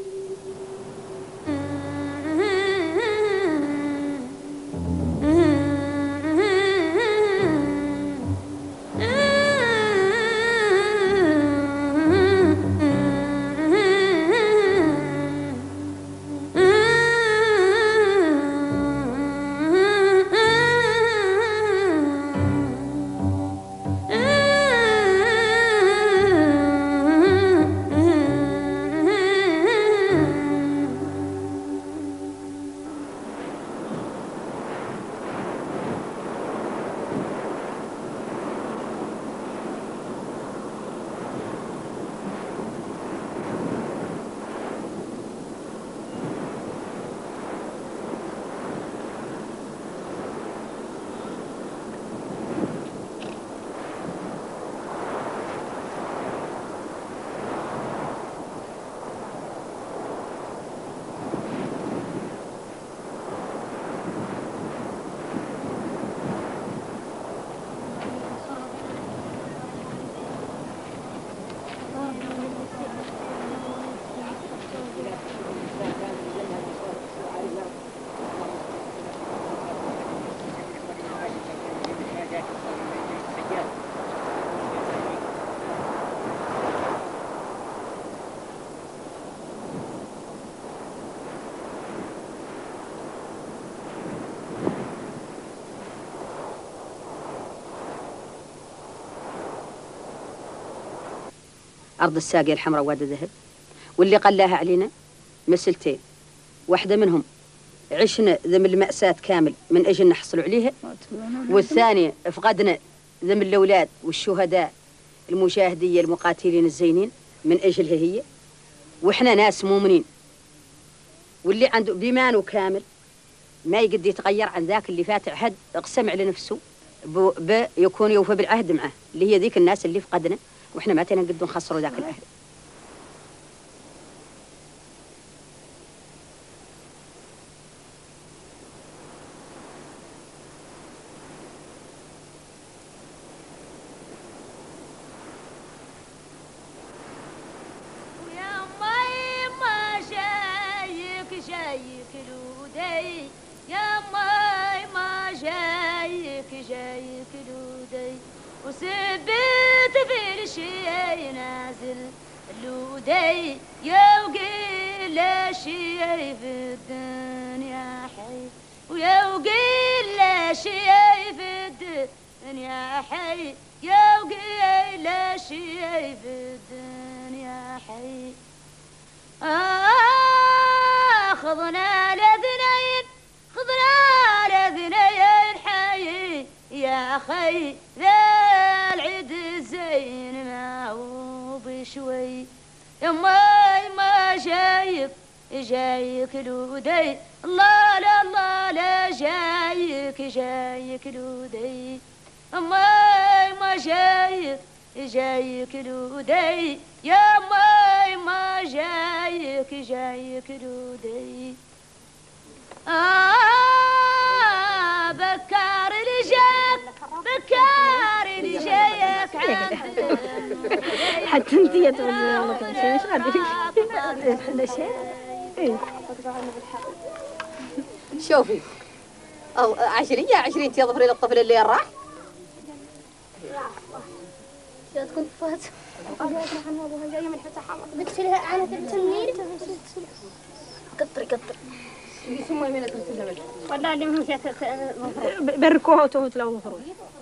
أرض الساقية الحمراء وادي ذهب، واللي قلاها علينا مسلتين، واحدة منهم عشنا ذم المأساة كامل من أجل نحصلوا عليها، والثانية فقدنا ذم الأولاد والشهداء المجاهدية المقاتلين الزينين من أجلها هي، وإحنا ناس مؤمنين، واللي عنده بإيمانه كامل ما يقدر يتغير عن ذاك اللي فات عهد اقسم على نفسه بيكون يوفى بالعهد معه، اللي هي ذيك الناس اللي فقدنا وإحنا ما تنقدر نخسروا ذاك العهد. وسبت في الشي نازل اللودي يوقي لا شي في الدنيا حي ويوقي لا شي في الدنيا حي يوقي لا شي في الدنيا حي خذنا لذنين حي يا خي ذا العيد الزين ما هو بشوي يماي ما جايك لودي الله لا الله لا جايك لودي يماي ما جايك لودي يماي ما جايك لودي بكار اللي جايك عند حتى انت يا تقولي والله تمشي مش غادي احنا شيء شوفي او 20 تظفري للطفل اللي راح يا تكون فات جايك عن ابوها جايه من حتى حمر بتشيلها عنها التنمير قطري ثم من ترسل والله اللي مهم بركوها وتهوت لو مفروض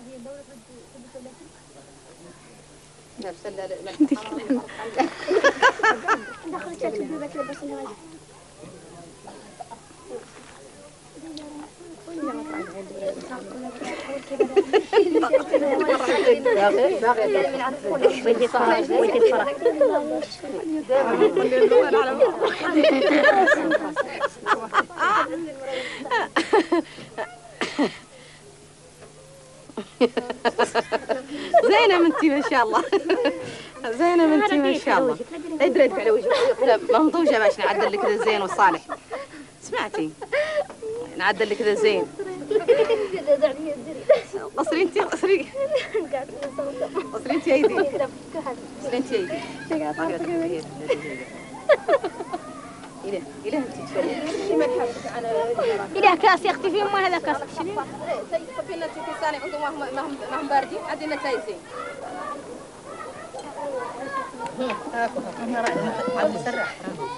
نفس لا دخلت البيبك لبس الهواء شاء الله. زينة بنتي ما شاء الله. لا يدري على وجهك. منضوجة باش نعدل لك ذا الزين والصالح. سمعتي؟ نعدل لك ذا الزين. قصري انتي قصري. قصري انتي ايدي. قصري انتي ايدي. إله انتي تفرقي. إله كاس يا أختي فين ما هذا كاس تشري؟ صفي لنا انتي في صانع عندهم ما هم باردين عندنا تاي زين. هاكو انا راح عم نسرح.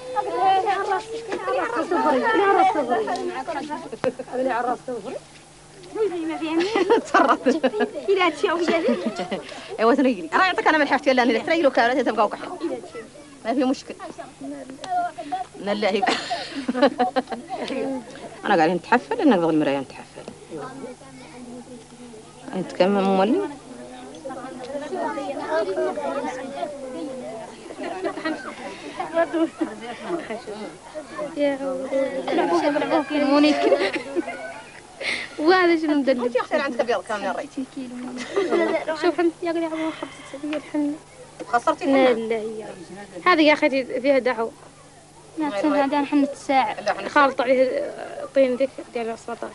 اللي عرس صبري. ما في عمي. تصرفت. إلى تشوف جدي. ايوه تريقلي. انا اعطيك انا من حاجتي الا اني تريقلوا كامله تبقوا كحل. ما في مشكل. من الله انا قاعد نتحفل انك ضغ المرايه نتحفل. انت كم مولي؟ يا مونيك وهذا شنو مدلل؟ يا اختي عندك ابيض كم من ريتي؟ شوف حمد يا قلي عبوه خبزة هي الحنة خسرتي لا لا هي هذه يا اخي فيها دعوة لا تسمى هذا حنة الساعة خالط عليه طين ذيك ديال 17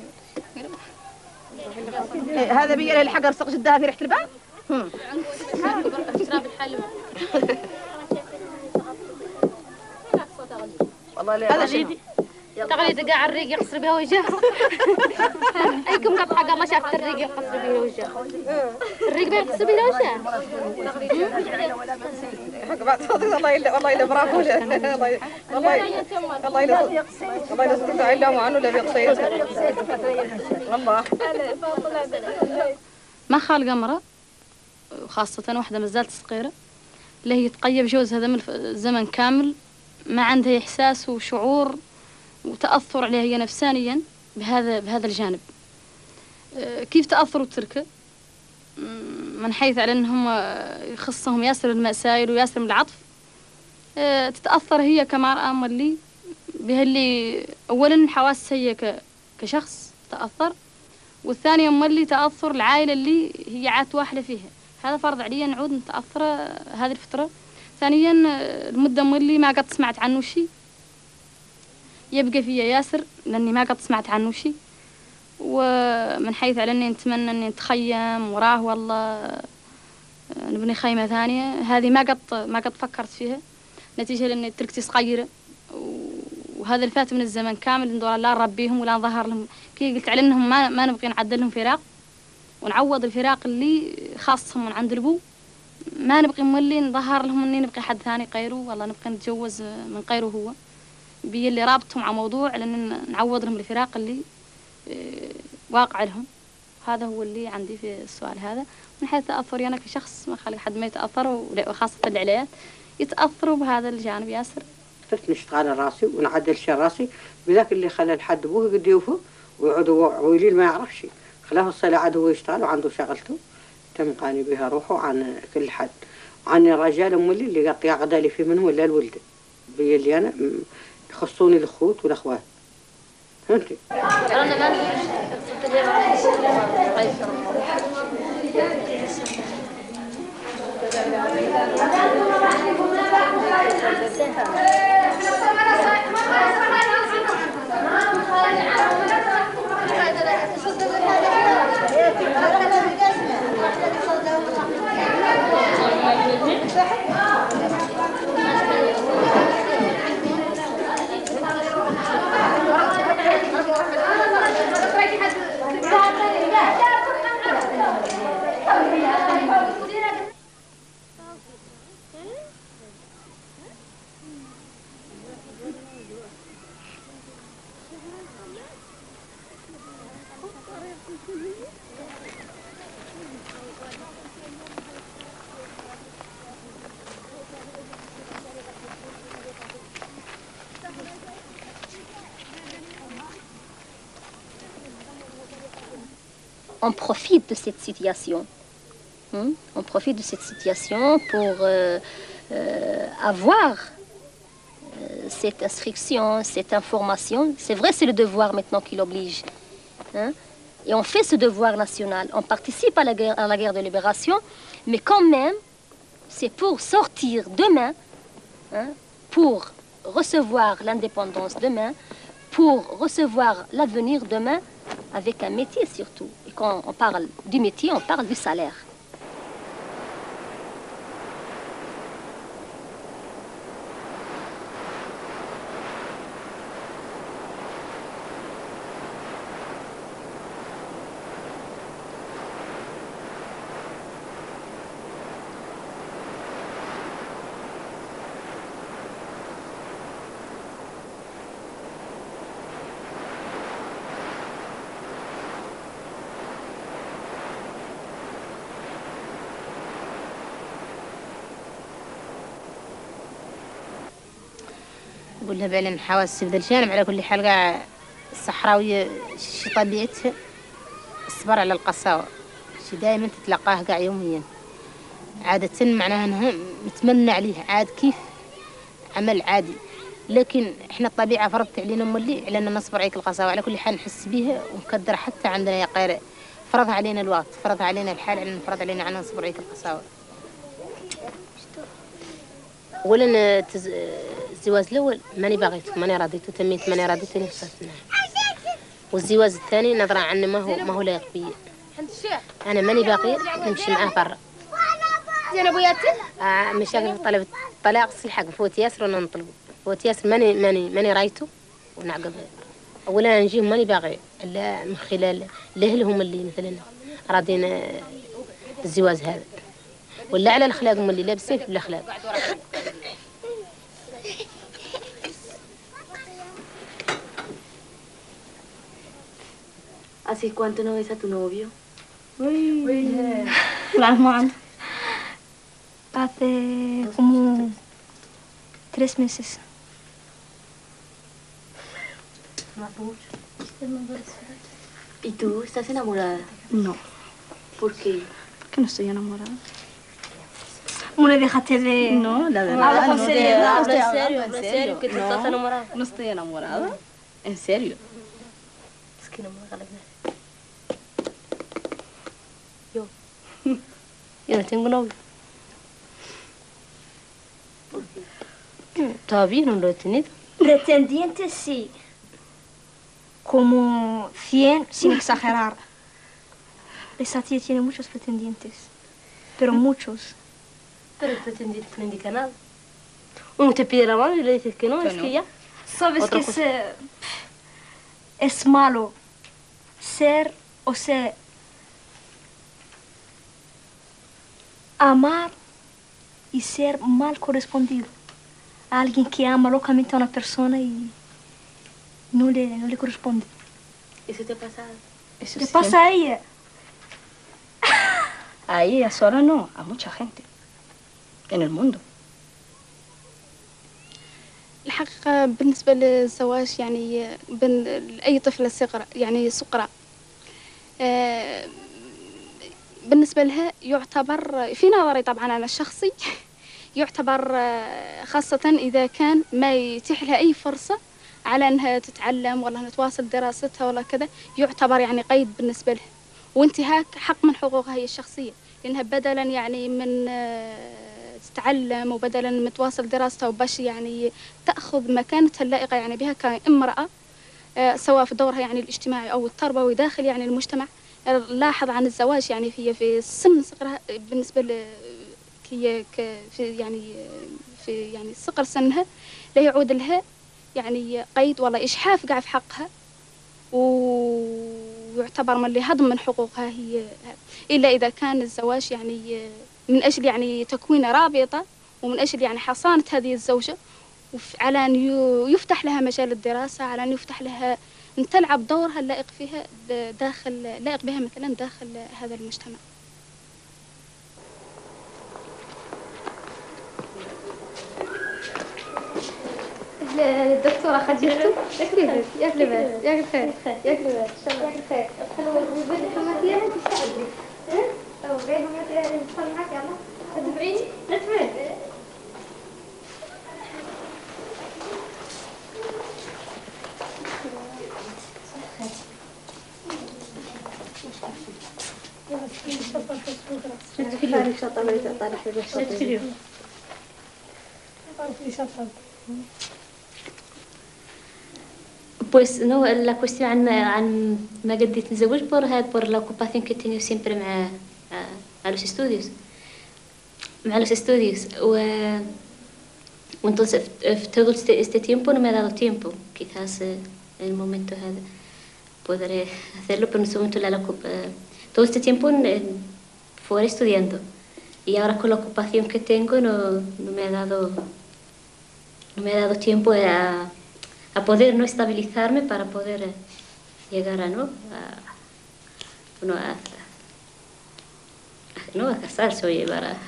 يعني هذا بيا الحق ارسق جدها في ريحة البان؟ شراب الحلوى والله هذا شيء تغليد قاع الريق يقصر بها وجهه ايكم قطع حق الله شافت الريق يقصر بها وجهه الريق ما يقصر بها وجهه والله الا برافو والله الا صرت علام عنه لا بيقصير والله ما خالقة امرأة وخاصة واحدة ما زالت صغيرة اللي هي تقيب جوزها ذا من زمن كامل ما عندها إحساس وشعور وتأثر عليها هي نفسانيا بهذا الجانب. كيف تأثر وتركه؟ من حيث على أنهم يخصهم ياسر المسائل وياسر من العطف. تتأثر هي كمرأة مولي بهاللي أولا حواس هي كشخص تأثر، والثانية مولي تأثر العائلة اللي هي عات واحدة فيها. هذا فرض عليا نعود نتأثر هذه الفترة. ثانيا المدة مولي ما قد سمعت عنه شيء يبقى فيا ياسر لاني ما قد سمعت عنه شيء، ومن حيث على اني نتمنى اني نتخيم وراه والله نبني خيمة ثانية، هذه ما قد فكرت فيها نتيجة لاني تركتي صغيرة وهذا الفات من الزمن كامل ندور لا نربيهم ولا نظهر لهم. كي قلت على انهم ما نبغي نعدل لهم فراق ونعوض الفراق اللي خاصهم من عند البو، ما نبغي مولي نظهر لهم اني نبغي حد ثاني غيره والله نبغي نتجوز من غيره هو بي اللي رابطهم على موضوع لان نعوض لهم الفراق اللي واقع لهم. هذا هو اللي عندي في السؤال هذا. من حيث تأثري أنا كشخص ما خلي حد ما يتأثر وخاصة العليات يتأثروا بهذا الجانب ياسر. صرت نشتغل راسي ونعدل شي راسي بذاك اللي خلى الحد ابوه قد يوفوا ويعودوا ويليل ما يعرفش خلاه الصلاة عاد هو يشتغل وعنده شغلته تمقاني بها روحه عن كل حد عن الرجال مولي اللي قاعد لي في منهم ولا الولد بي اللي انا يخصوني الاخوت والاخوات فهمتي؟ On profite de cette situation. On profite de cette situation pour avoir cette instruction, cette information. C'est vrai, c'est le devoir maintenant qui l'oblige. Et on fait ce devoir national. On participe à la guerre de libération, Mais quand même, c'est pour sortir demain, hein, pour recevoir l'indépendance demain, pour recevoir l'avenir demain, avec un métier surtout. Et quand on parle du métier, on parle du salaire. نقول لها بعلن حواس ذا الجانب على كل حال قاع الصحراوية شي طبيعتها الصبر على القساوة شي دايما تتلقاه قاع يوميا عادة معناها انها متمنى عليه عاد كيف عمل عادي لكن احنا الطبيعة فرضت علينا مولي علينا نصبر عليك القساوة على كل حال نحس بيها ونقدر حتى عندنا يا قارئ فرضها علينا الوقت فرضها علينا الحال علينا فرض علينا عنا نصبر عليك القساوة. اولا الزواج الاول ماني باغيته ماني راضيته تميت ماني راضيته نفسي والزواج الثاني نظرا عني ما هو لايق بيا انا ماني باغي نمشي معاه برا زين ابوياتي مشاكل في طلب الطلاق الحق فوت ياسر وانا نطلبه فوت ياسر ماني رايته ونعقب اولا نجيهم ماني باغي الا من خلال الاهل هم اللي مثلا راضين الزواج هذا ولا على الاخلاق هم اللي لابسين في الاخلاق. ¿Hace cuánto no ves a tu novio? Las manos. Hace como 3 meses. Más mucho. ¿Y tú estás enamorada? No. ¿Por qué? Que no estoy enamorada. Bueno, déjate de... No, la verdad. Habla con seriedad. Habla en serio, que tú estás enamorada. No estoy enamorada. En serio. Es que no me haga la verdad. Yo no tengo novio. Todavía no lo he tenido. Pretendientes sí. Como 100 sin exagerar. Esa tía tiene muchos pretendientes. Pero muchos. Pero el pretendiente no indica nada. Uno te pide la mano y le dices que no, es que ya. ¿Sabes que es malo ser o ser amar y ser mal correspondido? A alguien que ama locamente a una persona y no le corresponde. ¿Eso te pasa? Eso te pasa a ella. A ella sola no, a mucha gente en el mundo. الحقيقة بالنسبة للزواج يعني بين أي طفلة صغرى يعني صغرى بالنسبة لها يعتبر في نظري طبعا أنا الشخصي يعتبر خاصة إذا كان ما يتيح لها أي فرصة على أنها تتعلم ولا أنها تواصل دراستها ولا كذا يعتبر يعني قيد بالنسبة لها وانتهاك حق من حقوقها هي الشخصية لأنها بدلا يعني من تتعلم وبدلا من تواصل دراستها وباش يعني تأخذ مكانتها اللائقة يعني بها كامرأة سواء في دورها يعني الاجتماعي أو التربوي داخل يعني المجتمع. لاحظ عن الزواج يعني هي في سن صغرها بالنسبة هي في يعني صغر سنها لا يعود لها يعني قيد ولا إجحاف قاع في حقها ويعتبر من اللي هضم من حقوقها هي إلا إذا كان الزواج يعني من أجل يعني تكوين رابطة ومن أجل يعني حصانة هذه الزوجة على أن يفتح لها مجال الدراسة على أن يفتح لها أن تلعب دورها اللائق فيها داخل لائق بها مثلا داخل هذا المجتمع. الدكتورة خديجة ياك لباس ياك لباس ياك الخير ياك لباس ياك الخير خلوا البنت الحماتية هذه تساعدني أو غير الحماتية هذه ندخل معك يلا تبعيني نتفاهم Pues no, la cuestión عن ما قديت نتزوج por la ocupación que he tenido siempre مع los estudios. Entonces todo este tiempo no me ha dado tiempo. Quizás en el momento podré hacerlo, pero en este momento todo este tiempo fuera estudiando. Y ahora con la ocupación que tengo no me ha dado tiempo a poder no estabilizarme para poder llegar a casarse o llevar a...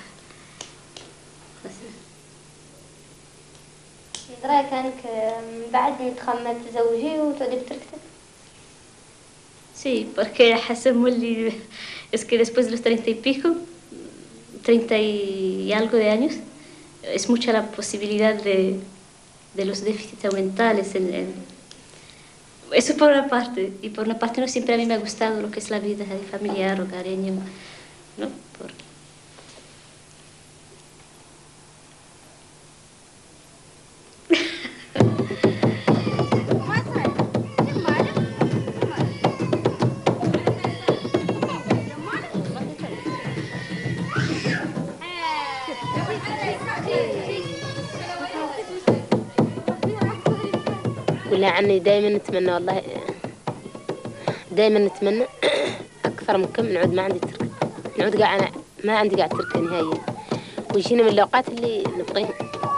رأيك أنك بعد متخمم تزوجي وتعودي بتركتك؟ Sí, porque حسب مولي es que después de los 30 y pico, 30 y algo de años, es mucha la posibilidad de los déficits mentales. Eso por una parte. Y por una parte no siempre a mí me ha gustado lo que es la vida familiar, hogareña, ¿no? ولا عني دائما نتمنى والله دائما نتمنى أكثر من كم نعود ما عندي تركة نعود قاعد أنا ما عندي قاعد تركة نهائيا ويجينا من الأوقات اللي نبغي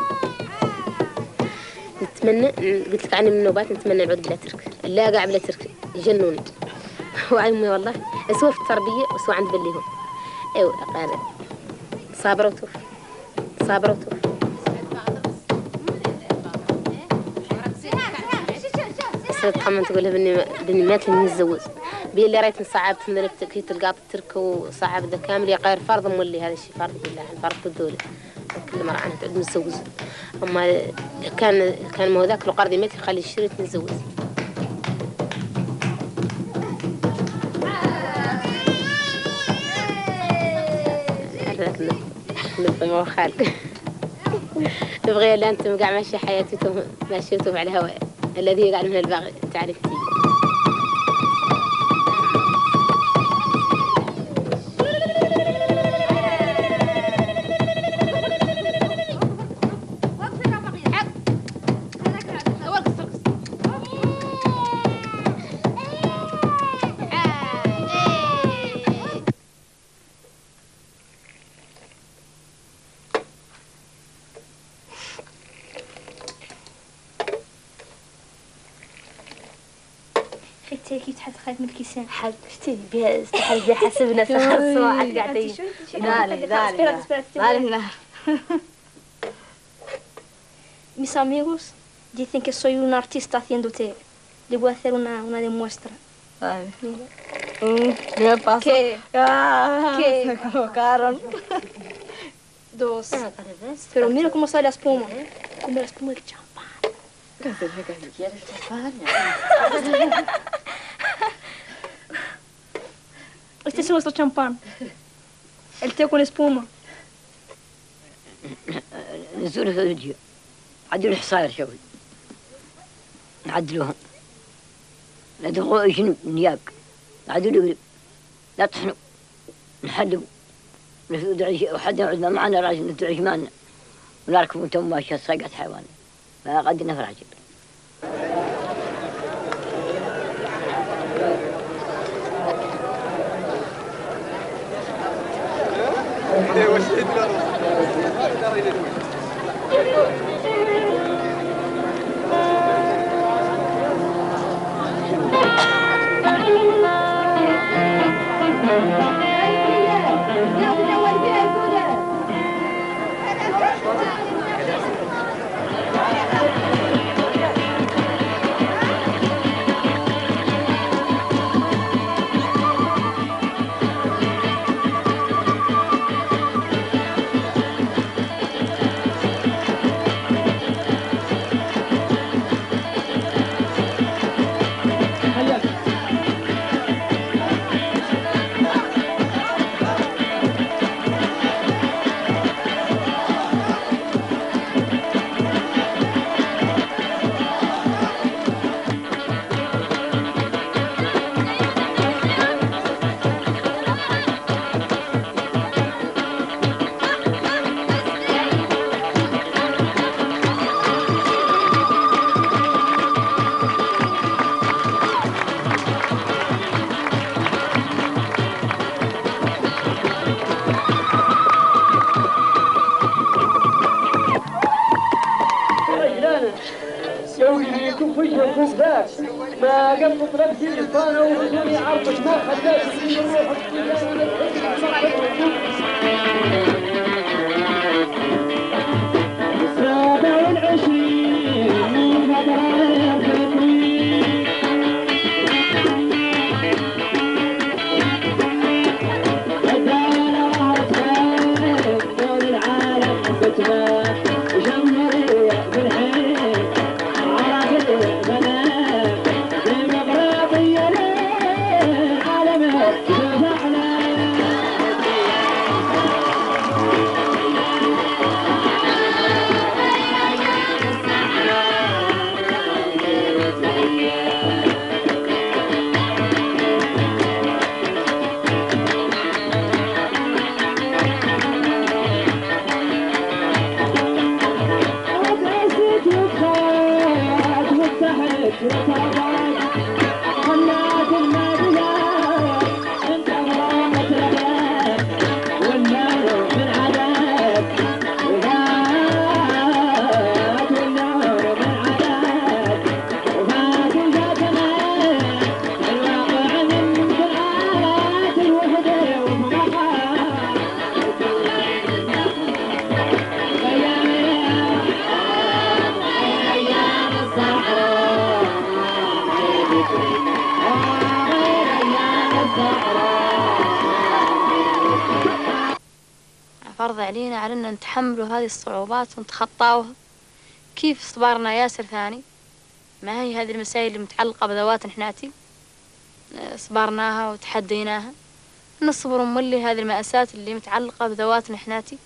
نتمنى قلت لك عني من النوبات نتمنى نعود بلا تركة لا قاعد بلا تركة يجنوني وعمي والله أسوأ في التربية وأسوأ عند بليهم أيوة قال صابرة وتوف صابرة وتوف تخمن تقول بني مات لي نتزوج بي اللي رايت صعبت من كي تلقى التركه وصعب ذا كامل يقير فرض مولي هذا الشيء فرض بالله فرض الدولة كل مرة أنا تعود متزوج أما كان ما هو ذاك القرض مات يخلي الشريط نتزوج هذاك نبغي ما خالك نبغي اللي أنتم قاعد ماشي حياتكم ماشيتم على الهواء الذي يقعد من الباغي تعرفتي كيف تحط خايف من الكيسان حد شتي بها استحل بها حسبنا سحر الصواعد قاعدين دale Mis amigos dicen que soy un artista haciendo té. Les voy a hacer una demuestra. Vale. ¿Qué pasó? ¿Qué? ¿Qué? Se equivocaron. Dos. Pero mira cómo sale la espuma. Como la espuma del champán. ¿Qué quieres champán? Este es nuestro champán. El té con espuma. نزول الفيديو عدلوا الحصاير شوي نعدلوهم لا تبغوا يجن نياق عدلوا لا تحنوا نحلوا وحد يقعدنا معنا راجل ندعي مالنا ونركب انتم ماشية صيقة حيوان فقدنا في راجل وجهكم ذاك ما قبضت نفسي الإسبانة وبدوني عرفك ما خلاش في الروح السابع والعشرين من فبراير تكوين الدولة وعرفت دول العالم بتباح وجمهورية بالحين عربي بنات ديمقراطية للعالم شفعنا فرض علينا على أن نتحملوا هذه الصعوبات ونتخطاوها. كيف صبرنا ياسر ثاني؟ ما هي هذه المسائل اللي متعلقة بذواتنا حناتي صبرناها وتحديناها، نصبر ونولي هذه المأساة اللي متعلقة بذواتنا حناتي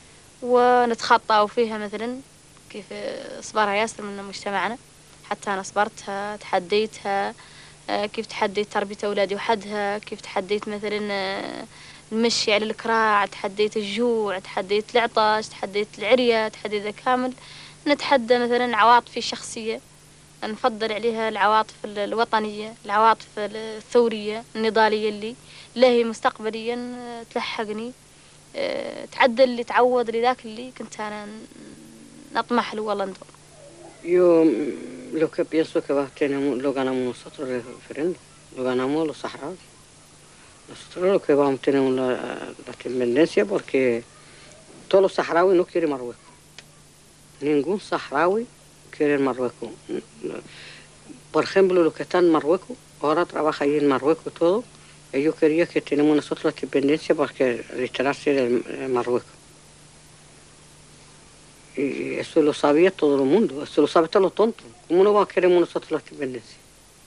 ونتخطاو فيها. مثلا كيف صبرها ياسر من مجتمعنا، حتى أنا صبرتها تحديتها. كيف تحديت تربية أولادي وحدها، كيف تحديت مثلا المشي على الكراع، تحديت الجوع، تحديت العطش، تحديت العرية، تحديت كامل. نتحدى مثلا عواطفي الشخصية، نفضل عليها العواطف الوطنية، العواطف الثورية النضالية اللي لاهي مستقبليا تلحقني تعدل اللي تعوض لذاك اللي كنت أنا نطمح له والله ندور. Yo lo que pienso que lo ganamos nosotros el referéndum, lo ganamos los saharauis. Nosotros lo que vamos tenemos la independencia porque todos los saharauis no quieren Marruecos. Ningún saharaui quiere Marruecos. Por ejemplo, los que están en Marruecos, ahora trabajan ahí en Marruecos y todo, ellos querían que tenemos nosotros la independencia porque retirarse de Marruecos. Y eso lo sabía todo el mundo, eso lo saben todos los tontos. ¿Cómo no queremos nosotros la independencia?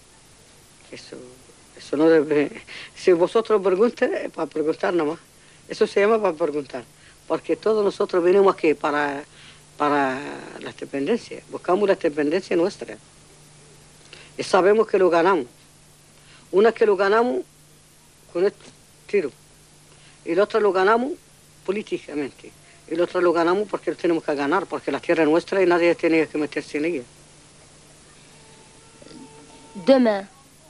Eso no debe... Si vosotros preguntan, para preguntar nada más. Eso se llama para preguntar. Porque todos nosotros venimos aquí para la independencia. Buscamos la independencia nuestra. Y sabemos que lo ganamos. Una que lo ganamos con este tiro. Y la otra lo ganamos políticamente. Y la otra lo ganamos porque lo tenemos que ganar, porque la tierra es nuestra y nadie tiene que meterse en ella. Demain,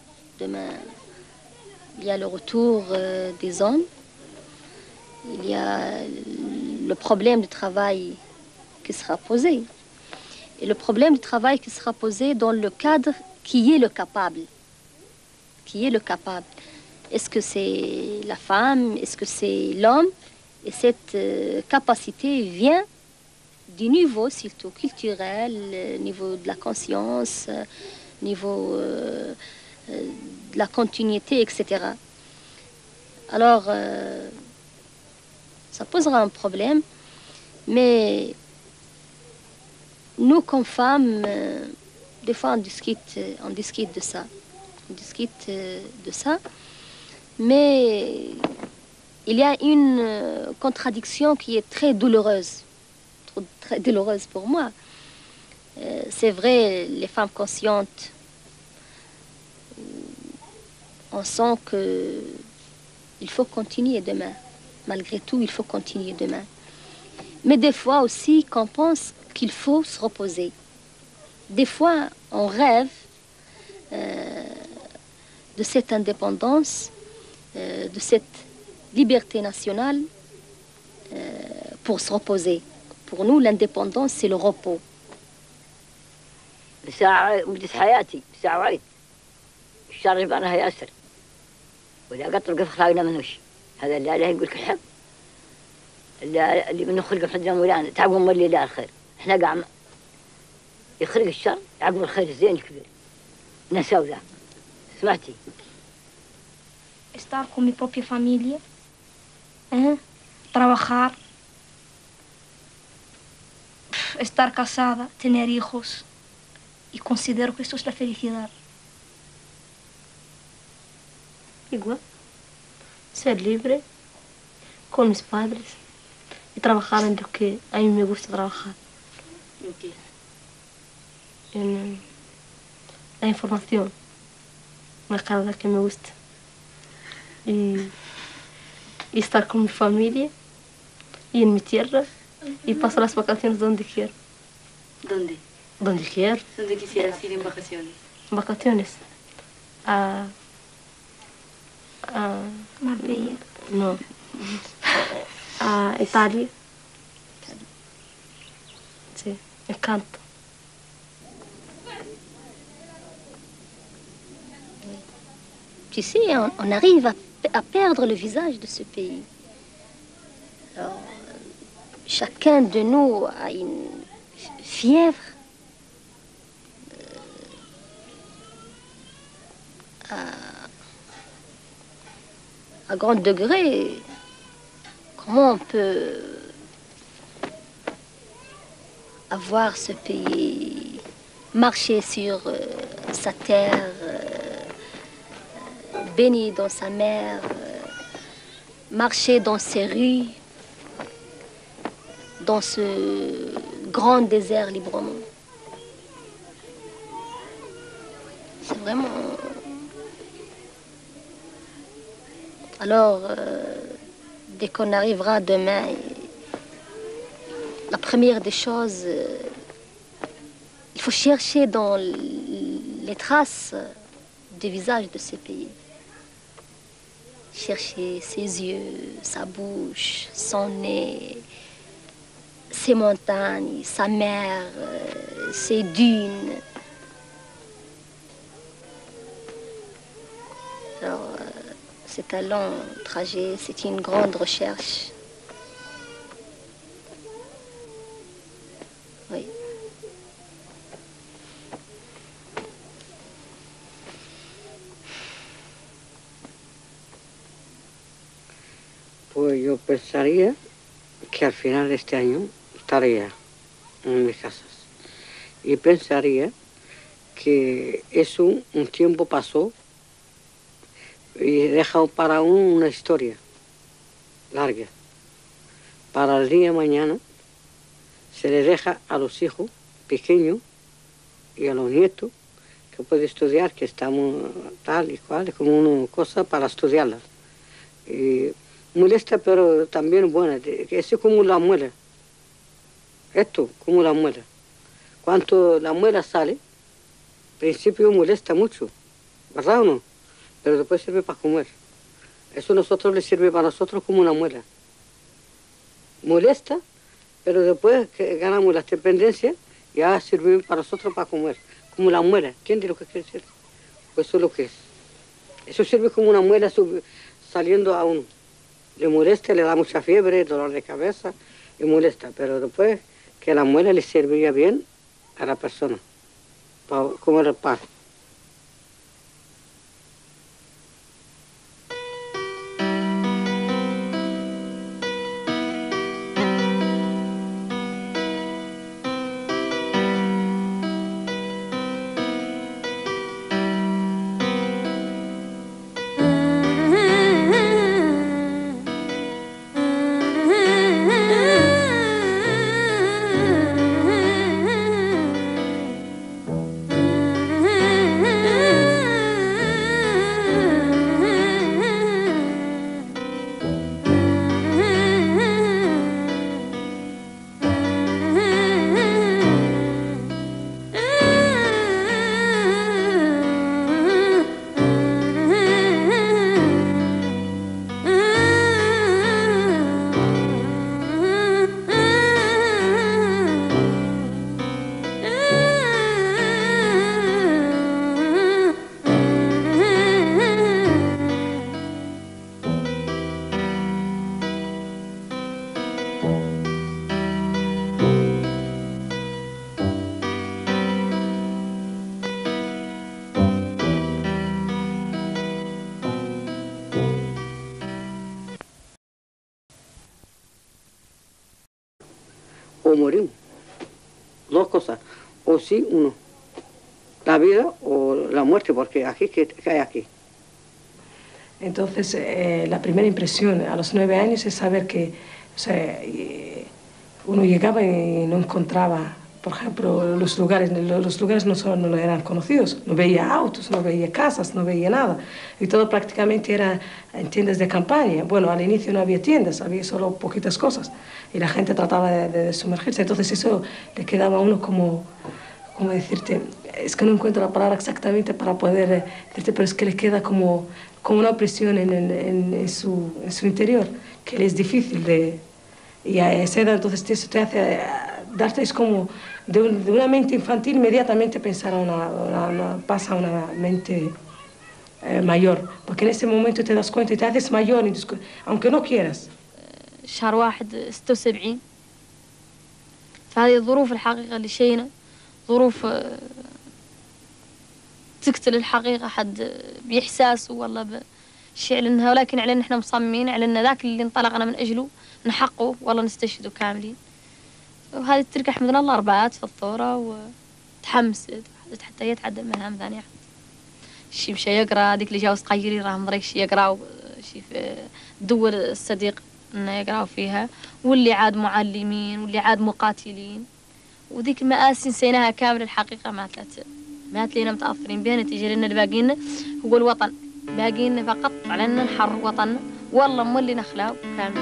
il y a le retour des hommes, il y a le problème du travail qui sera posé. Et le problème du travail qui sera posé dans le cadre qui est le capable. Qui est le capable. Est-ce que c'est la femme? Est-ce que c'est l'homme? Et cette capacité vient du niveau surtout culturel, niveau de la conscience, niveau de la continuité, etc. Alors, ça posera un problème, mais nous, comme femmes, des fois on discute de ça. On discute de ça, mais il y a une contradiction qui est très douloureuse pour moi. C'est vrai, les femmes conscientes, on sent qu'il faut continuer demain. Malgré tout, il faut continuer demain. Mais des fois aussi, qu'on pense qu'il faut se reposer. Des fois, on rêve de cette indépendance, de cette liberté nationale pour se reposer. Pour nous, l'indépendance, c'est le repos. بساعة مدة حياتي بساعة وايد الشر يبقى أنا يأثر وإذا قطر قف خلاقنا منوش هذا اللي عليه يقول لك الحب اللي منه خلق حدنا مولانا تعقوا مولي لا الخير احنا قاعد يخرج الشر يعقب الخير الزين الكبير نساو ذا سمعتي estar com minha própria família, trabalhar, estar casada, ter hijos e considero que isto é a felicidade. Igual. Ser libre con mis padres y trabajar en lo que a mí me gusta trabajar. ¿En qué? En la información, una carrera que me gusta. Y estar con mi familia y en mi tierra y pasar las vacaciones donde quiero. ¿Dónde? Donde quiero. ¿Dónde quisieras ir en vacaciones? Vacaciones. A Marbella. No. A Italia. Sí, Encanto. Tu sais, on arrive à perdre le visage de ce pays. Alors, chacun de nous a une fièvre à grand degré. Comment on peut avoir ce pays, marcher sur sa terre, baigner dans sa mer, marcher dans ses rues, dans ce grand désert librement. C'est vraiment... Alors, dès qu'on arrivera demain, la première des choses, il faut chercher dans les traces du visage de ce pays. Chercher ses yeux, sa bouche, son nez, ses montagnes, sa mer, ses dunes. Alors, c'est un long trajet, c'est une grande recherche. Oui. Pues yo pensaría que al final de este año estaría en mis casas. Y pensaría que eso un tiempo pasó y deja para uno una historia larga. Para el día de mañana se le deja a los hijos pequeños y a los nietos que pueden estudiar, que estamos tal y cual, como una cosa para estudiarlas. Y molesta, pero también buena, que es como la muela. Esto, como la muela. Cuando la muela sale, al principio molesta mucho, ¿verdad o no? Pero después sirve para comer. Eso a nosotros le sirve para nosotros como una muela. Molesta, pero después que ganamos la dependencia, ya sirve para nosotros para comer. Como la muela, ¿entiendes lo que quiere decir? Pues eso es lo que es. Eso sirve como una muela saliendo a uno. Le molesta, le da mucha fiebre, dolor de cabeza, y molesta. Pero después que la muela le serviría bien a la persona, para comer el pan. Mm-hmm. o morimos. Dos cosas, o sí, uno, la vida o la muerte, porque aquí, ¿qué hay aquí? Entonces, la primera impresión a los 9 años es saber que, o sea, uno llegaba y no encontraba, por ejemplo, los lugares no eran conocidos, no veía autos, no veía casas, no veía nada, y todo prácticamente era en tiendas de campaña. Bueno, al inicio no había tiendas, había solo poquitas cosas, y la gente trataba de sumergirse, entonces eso le quedaba a uno como decirte, es que no encuentro la palabra exactamente para poder decirte, pero es que le queda como una opresión en su interior, que le es difícil de... Y a esa edad, entonces, eso te hace darte, es como de una mente infantil inmediatamente pensar pasa a una mente mayor, porque en ese momento te das cuenta y te haces mayor, aunque no quieras. شهر 1 76 فهذه الظروف الحقيقة اللي شينا ظروف تقتل الحقيقة حد بإحساس والله بشيء لأنها، ولكن علينا إحنا مصممين على أن ذاك اللي انطلقنا من أجله نحقه والله نستشهده كاملين. وهذه التركة حمدنا الله 4 في الثورة وتحمست حتى يتعدى المهام ثانية. شي مشى يقرا، هذيك اللي جاو صغيرين راهم مريكش يقراو شي في الدول الصديق انه يقراو فيها، واللي عاد معلمين واللي عاد مقاتلين، وذيك المآسي نسيناها كامل الحقيقة. ما لينا متأثرين بها، نتيجة لأن الباقينا هو الوطن، باقينا فقط علينا نحرر وطننا والله مولي نخلاو كامل.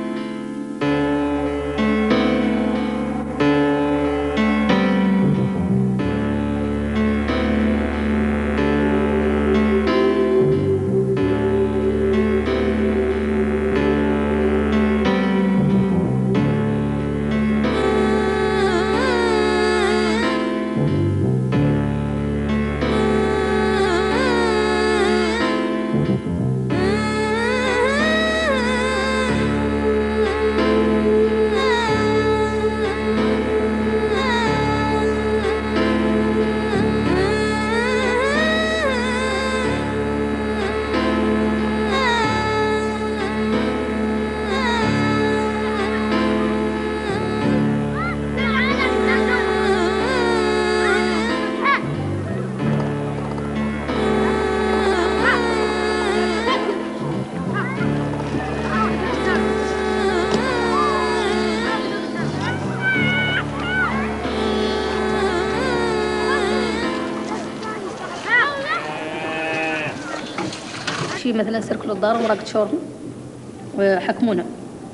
شي مثلا سركلوا الدار وراقد شورن وحكمونا،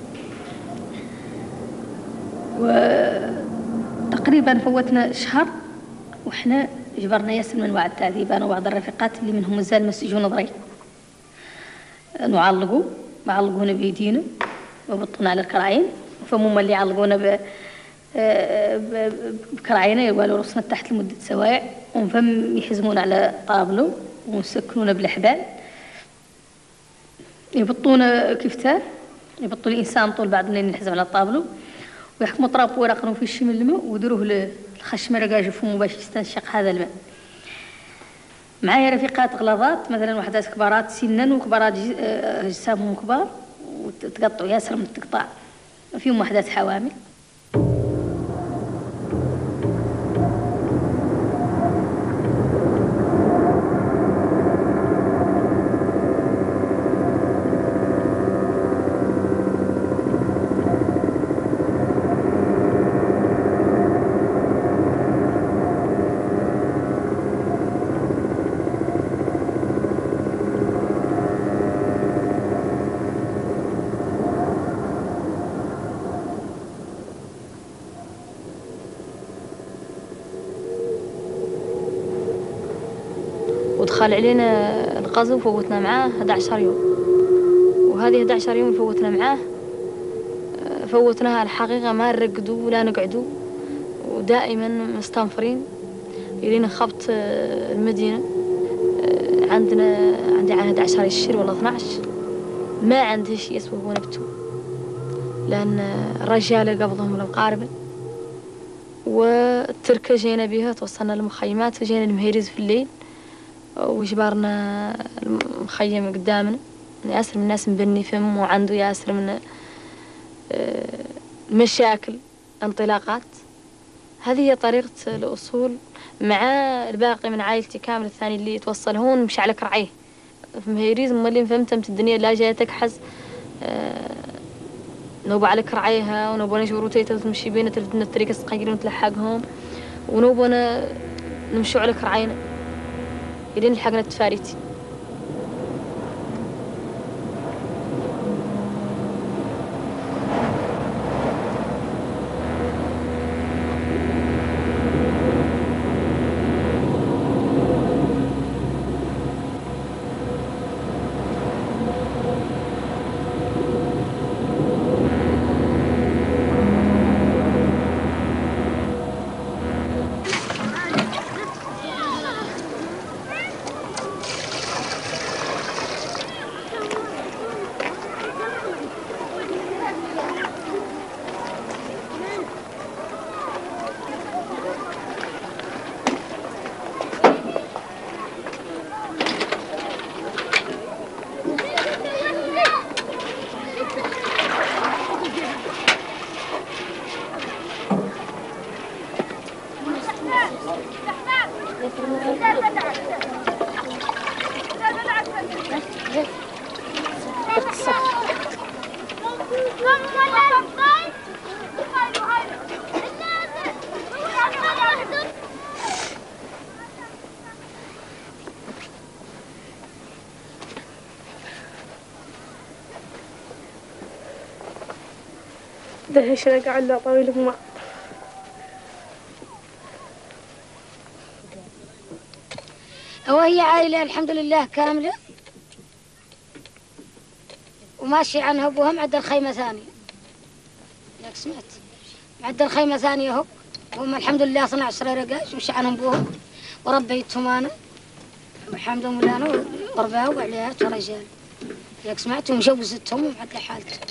وتقريبا فوتنا شهر وحنا جبرنا ياسر من وعد التعذيب انا وبعض الرفيقات اللي منهم مازال ما سجون ضري، معلقونا بيدينا وبطونا على الكراعين، فهم اللي علقونا بكراعينا يقالوا راسنا تحت لمدة سوايع، وفم يحزمونا على طابلو ويسكنونا بالحبال، يبطونا كفتار، يبطوا الانسان طول بعد منين نحزم على الطابلو، ويحكموا طراب ورقنوا في الشمال الماء ودروه للخشمه رقاج فمو باش يستنشق هذا الماء. معايا رفيقات غلاظات مثلا وحدات كبارات سنا وكبارات اجسامهم كبار وتقطعوا ياسر من التقطاع، فيهم وحدات حوامل. ودخل علينا الغزو وفوتنا معاه 11 يوم، وهذه 11 يوم فوتنا معاه فوتناها الحقيقة ما نرقدوا ولا نقعدوا، ودائما مستنفرين يلينا خبط المدينة. عندي عن 11 الشهر ولا 12 ما عنده شيء يسوون بتو، لأن الرجال قبضهم القاربة، والتركة جينا بها توصلنا للمخيمات وجينا المهيرز في الليل وجبرنا المخيم قدامنا. ياسر من الناس مبني فم وعنده ياسر من المشاكل انطلاقات. هذه هي طريقة الأصول مع الباقي من عائلتي كامل الثاني اللي يتوصل هون مش على كرعيه مهيريز مالين فهمت الدنيا لا جاية تكحز نوبو على كرعيها ونوبو نجبرو تيتا تمشي بينا تلفدنا الطريق الصغيرين وتلحقهم ونوبو نمشوا على كرعينا إلين لحقنا التفاريتي. دهش أنا قاعد طويل بما وهي عائلة الحمد لله كاملة وماشي عنها أبوها معدل خيمة ثانية. لك سمعت معدل خيمة ثانية هو وهم الحمد لله 12 رقاش ومشي عنهم أبوهم وربيتهم أنا وحمدهم لله أنا ورباها وعليها ورجال. لك سمعت ومجوزتهم ومعدل حالتهم.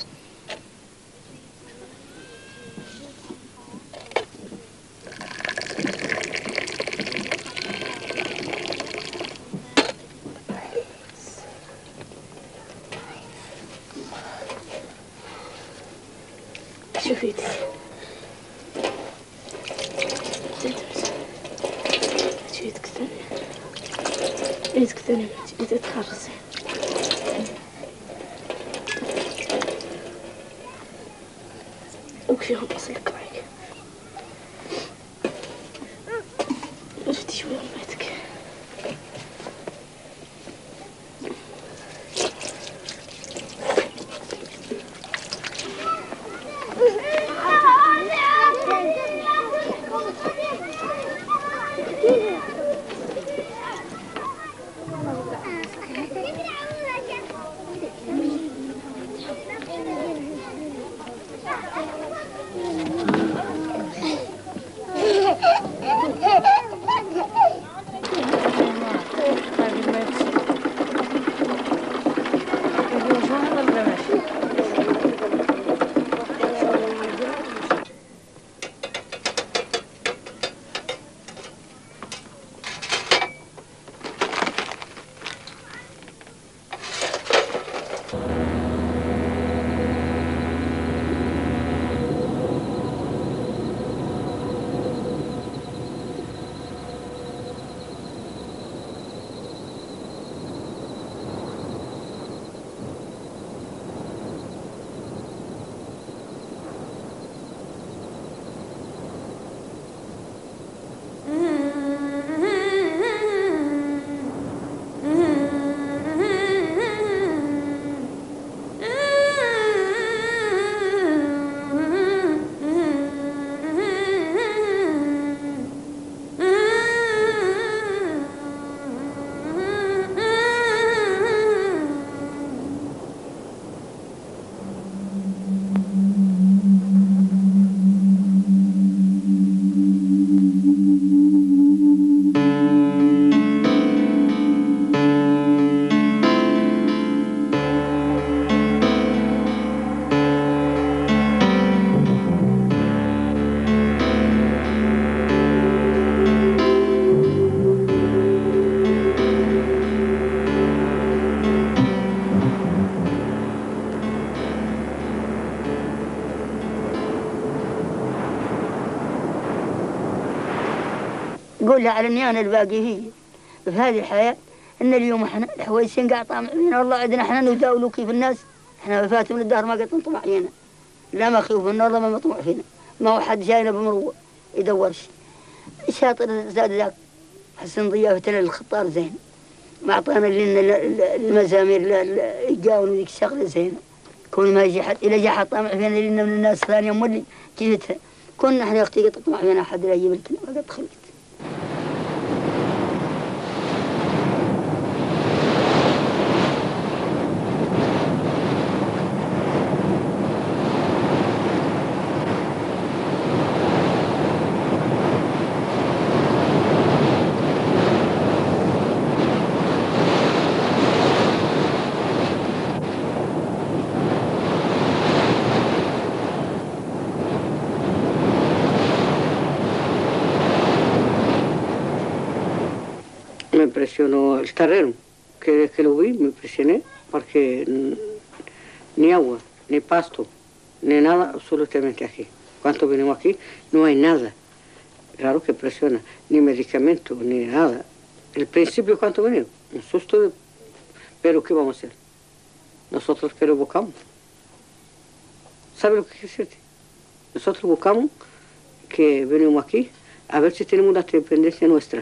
شوفي ايدك ثانية ايدك ثانية ايدك تخرصي وكفيهم اصلك معك شفتي شوية رميتك نقولها على النيانة الباقي هي في هذه الحياة، إن اليوم إحنا الحويسين قاع طامعين والله عندنا إحنا نداولوا كيف الناس، إحنا فاتوا من الدهر ما قد نطمع فينا، لا ما خوف من الله ما مطمع فينا، ما هو حد جاينا بمروة يدورش. شاطر زاد ذاك حسن ضيافتنا للخطار زين، ما أعطانا لنا المزامير يجاون ذيك الشغلة زينة. كون ما يجي حد إذا جا حد طامع فينا لنا من الناس ثانية مولي كيفتها، كنا إحنا يختي تطمع فينا حد لا يجيب لنا ما قد خلقت. Me impresionó el terreno, que lo vi, me impresioné, porque ni agua, ni pasto, ni nada absolutamente aquí. Cuando venimos aquí no hay nada. Claro que impresiona, ni medicamentos, ni nada. El principio cuando venimos, un susto, pero ¿qué vamos a hacer? Nosotros pero buscamos. ¿Sabe lo que quiere decirte? Nosotros buscamos que venimos aquí a ver si tenemos una independencia nuestra.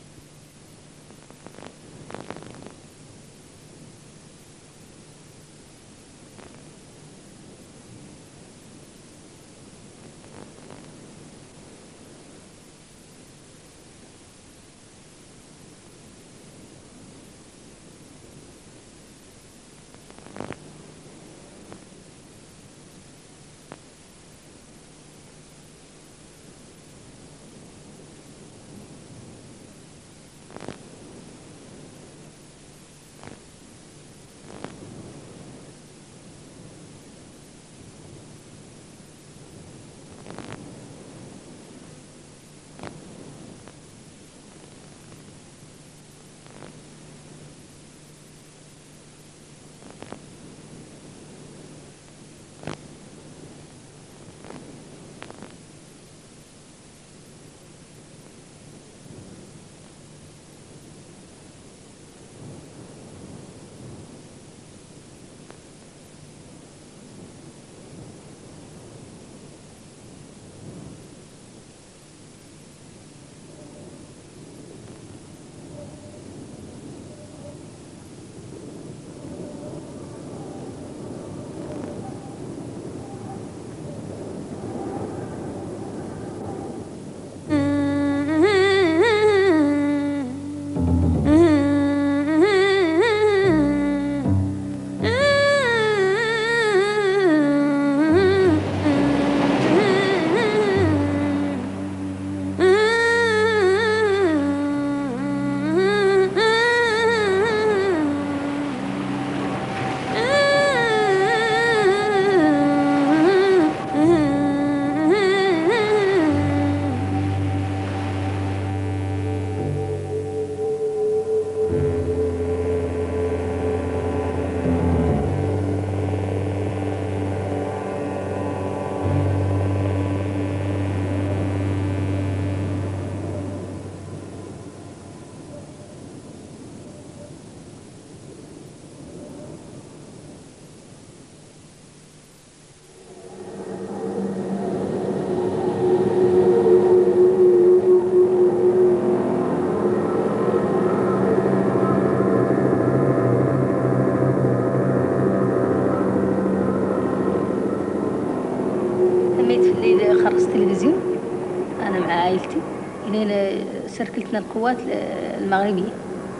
خرجت التلفزيون انا مع عائلتي الين سركلتنا القوات المغربيه.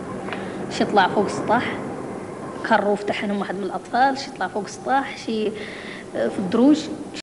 شي طلع فوق السطاح كروف تحنهم واحد من الاطفال، شي طلع فوق السطاح، شي في الدروج.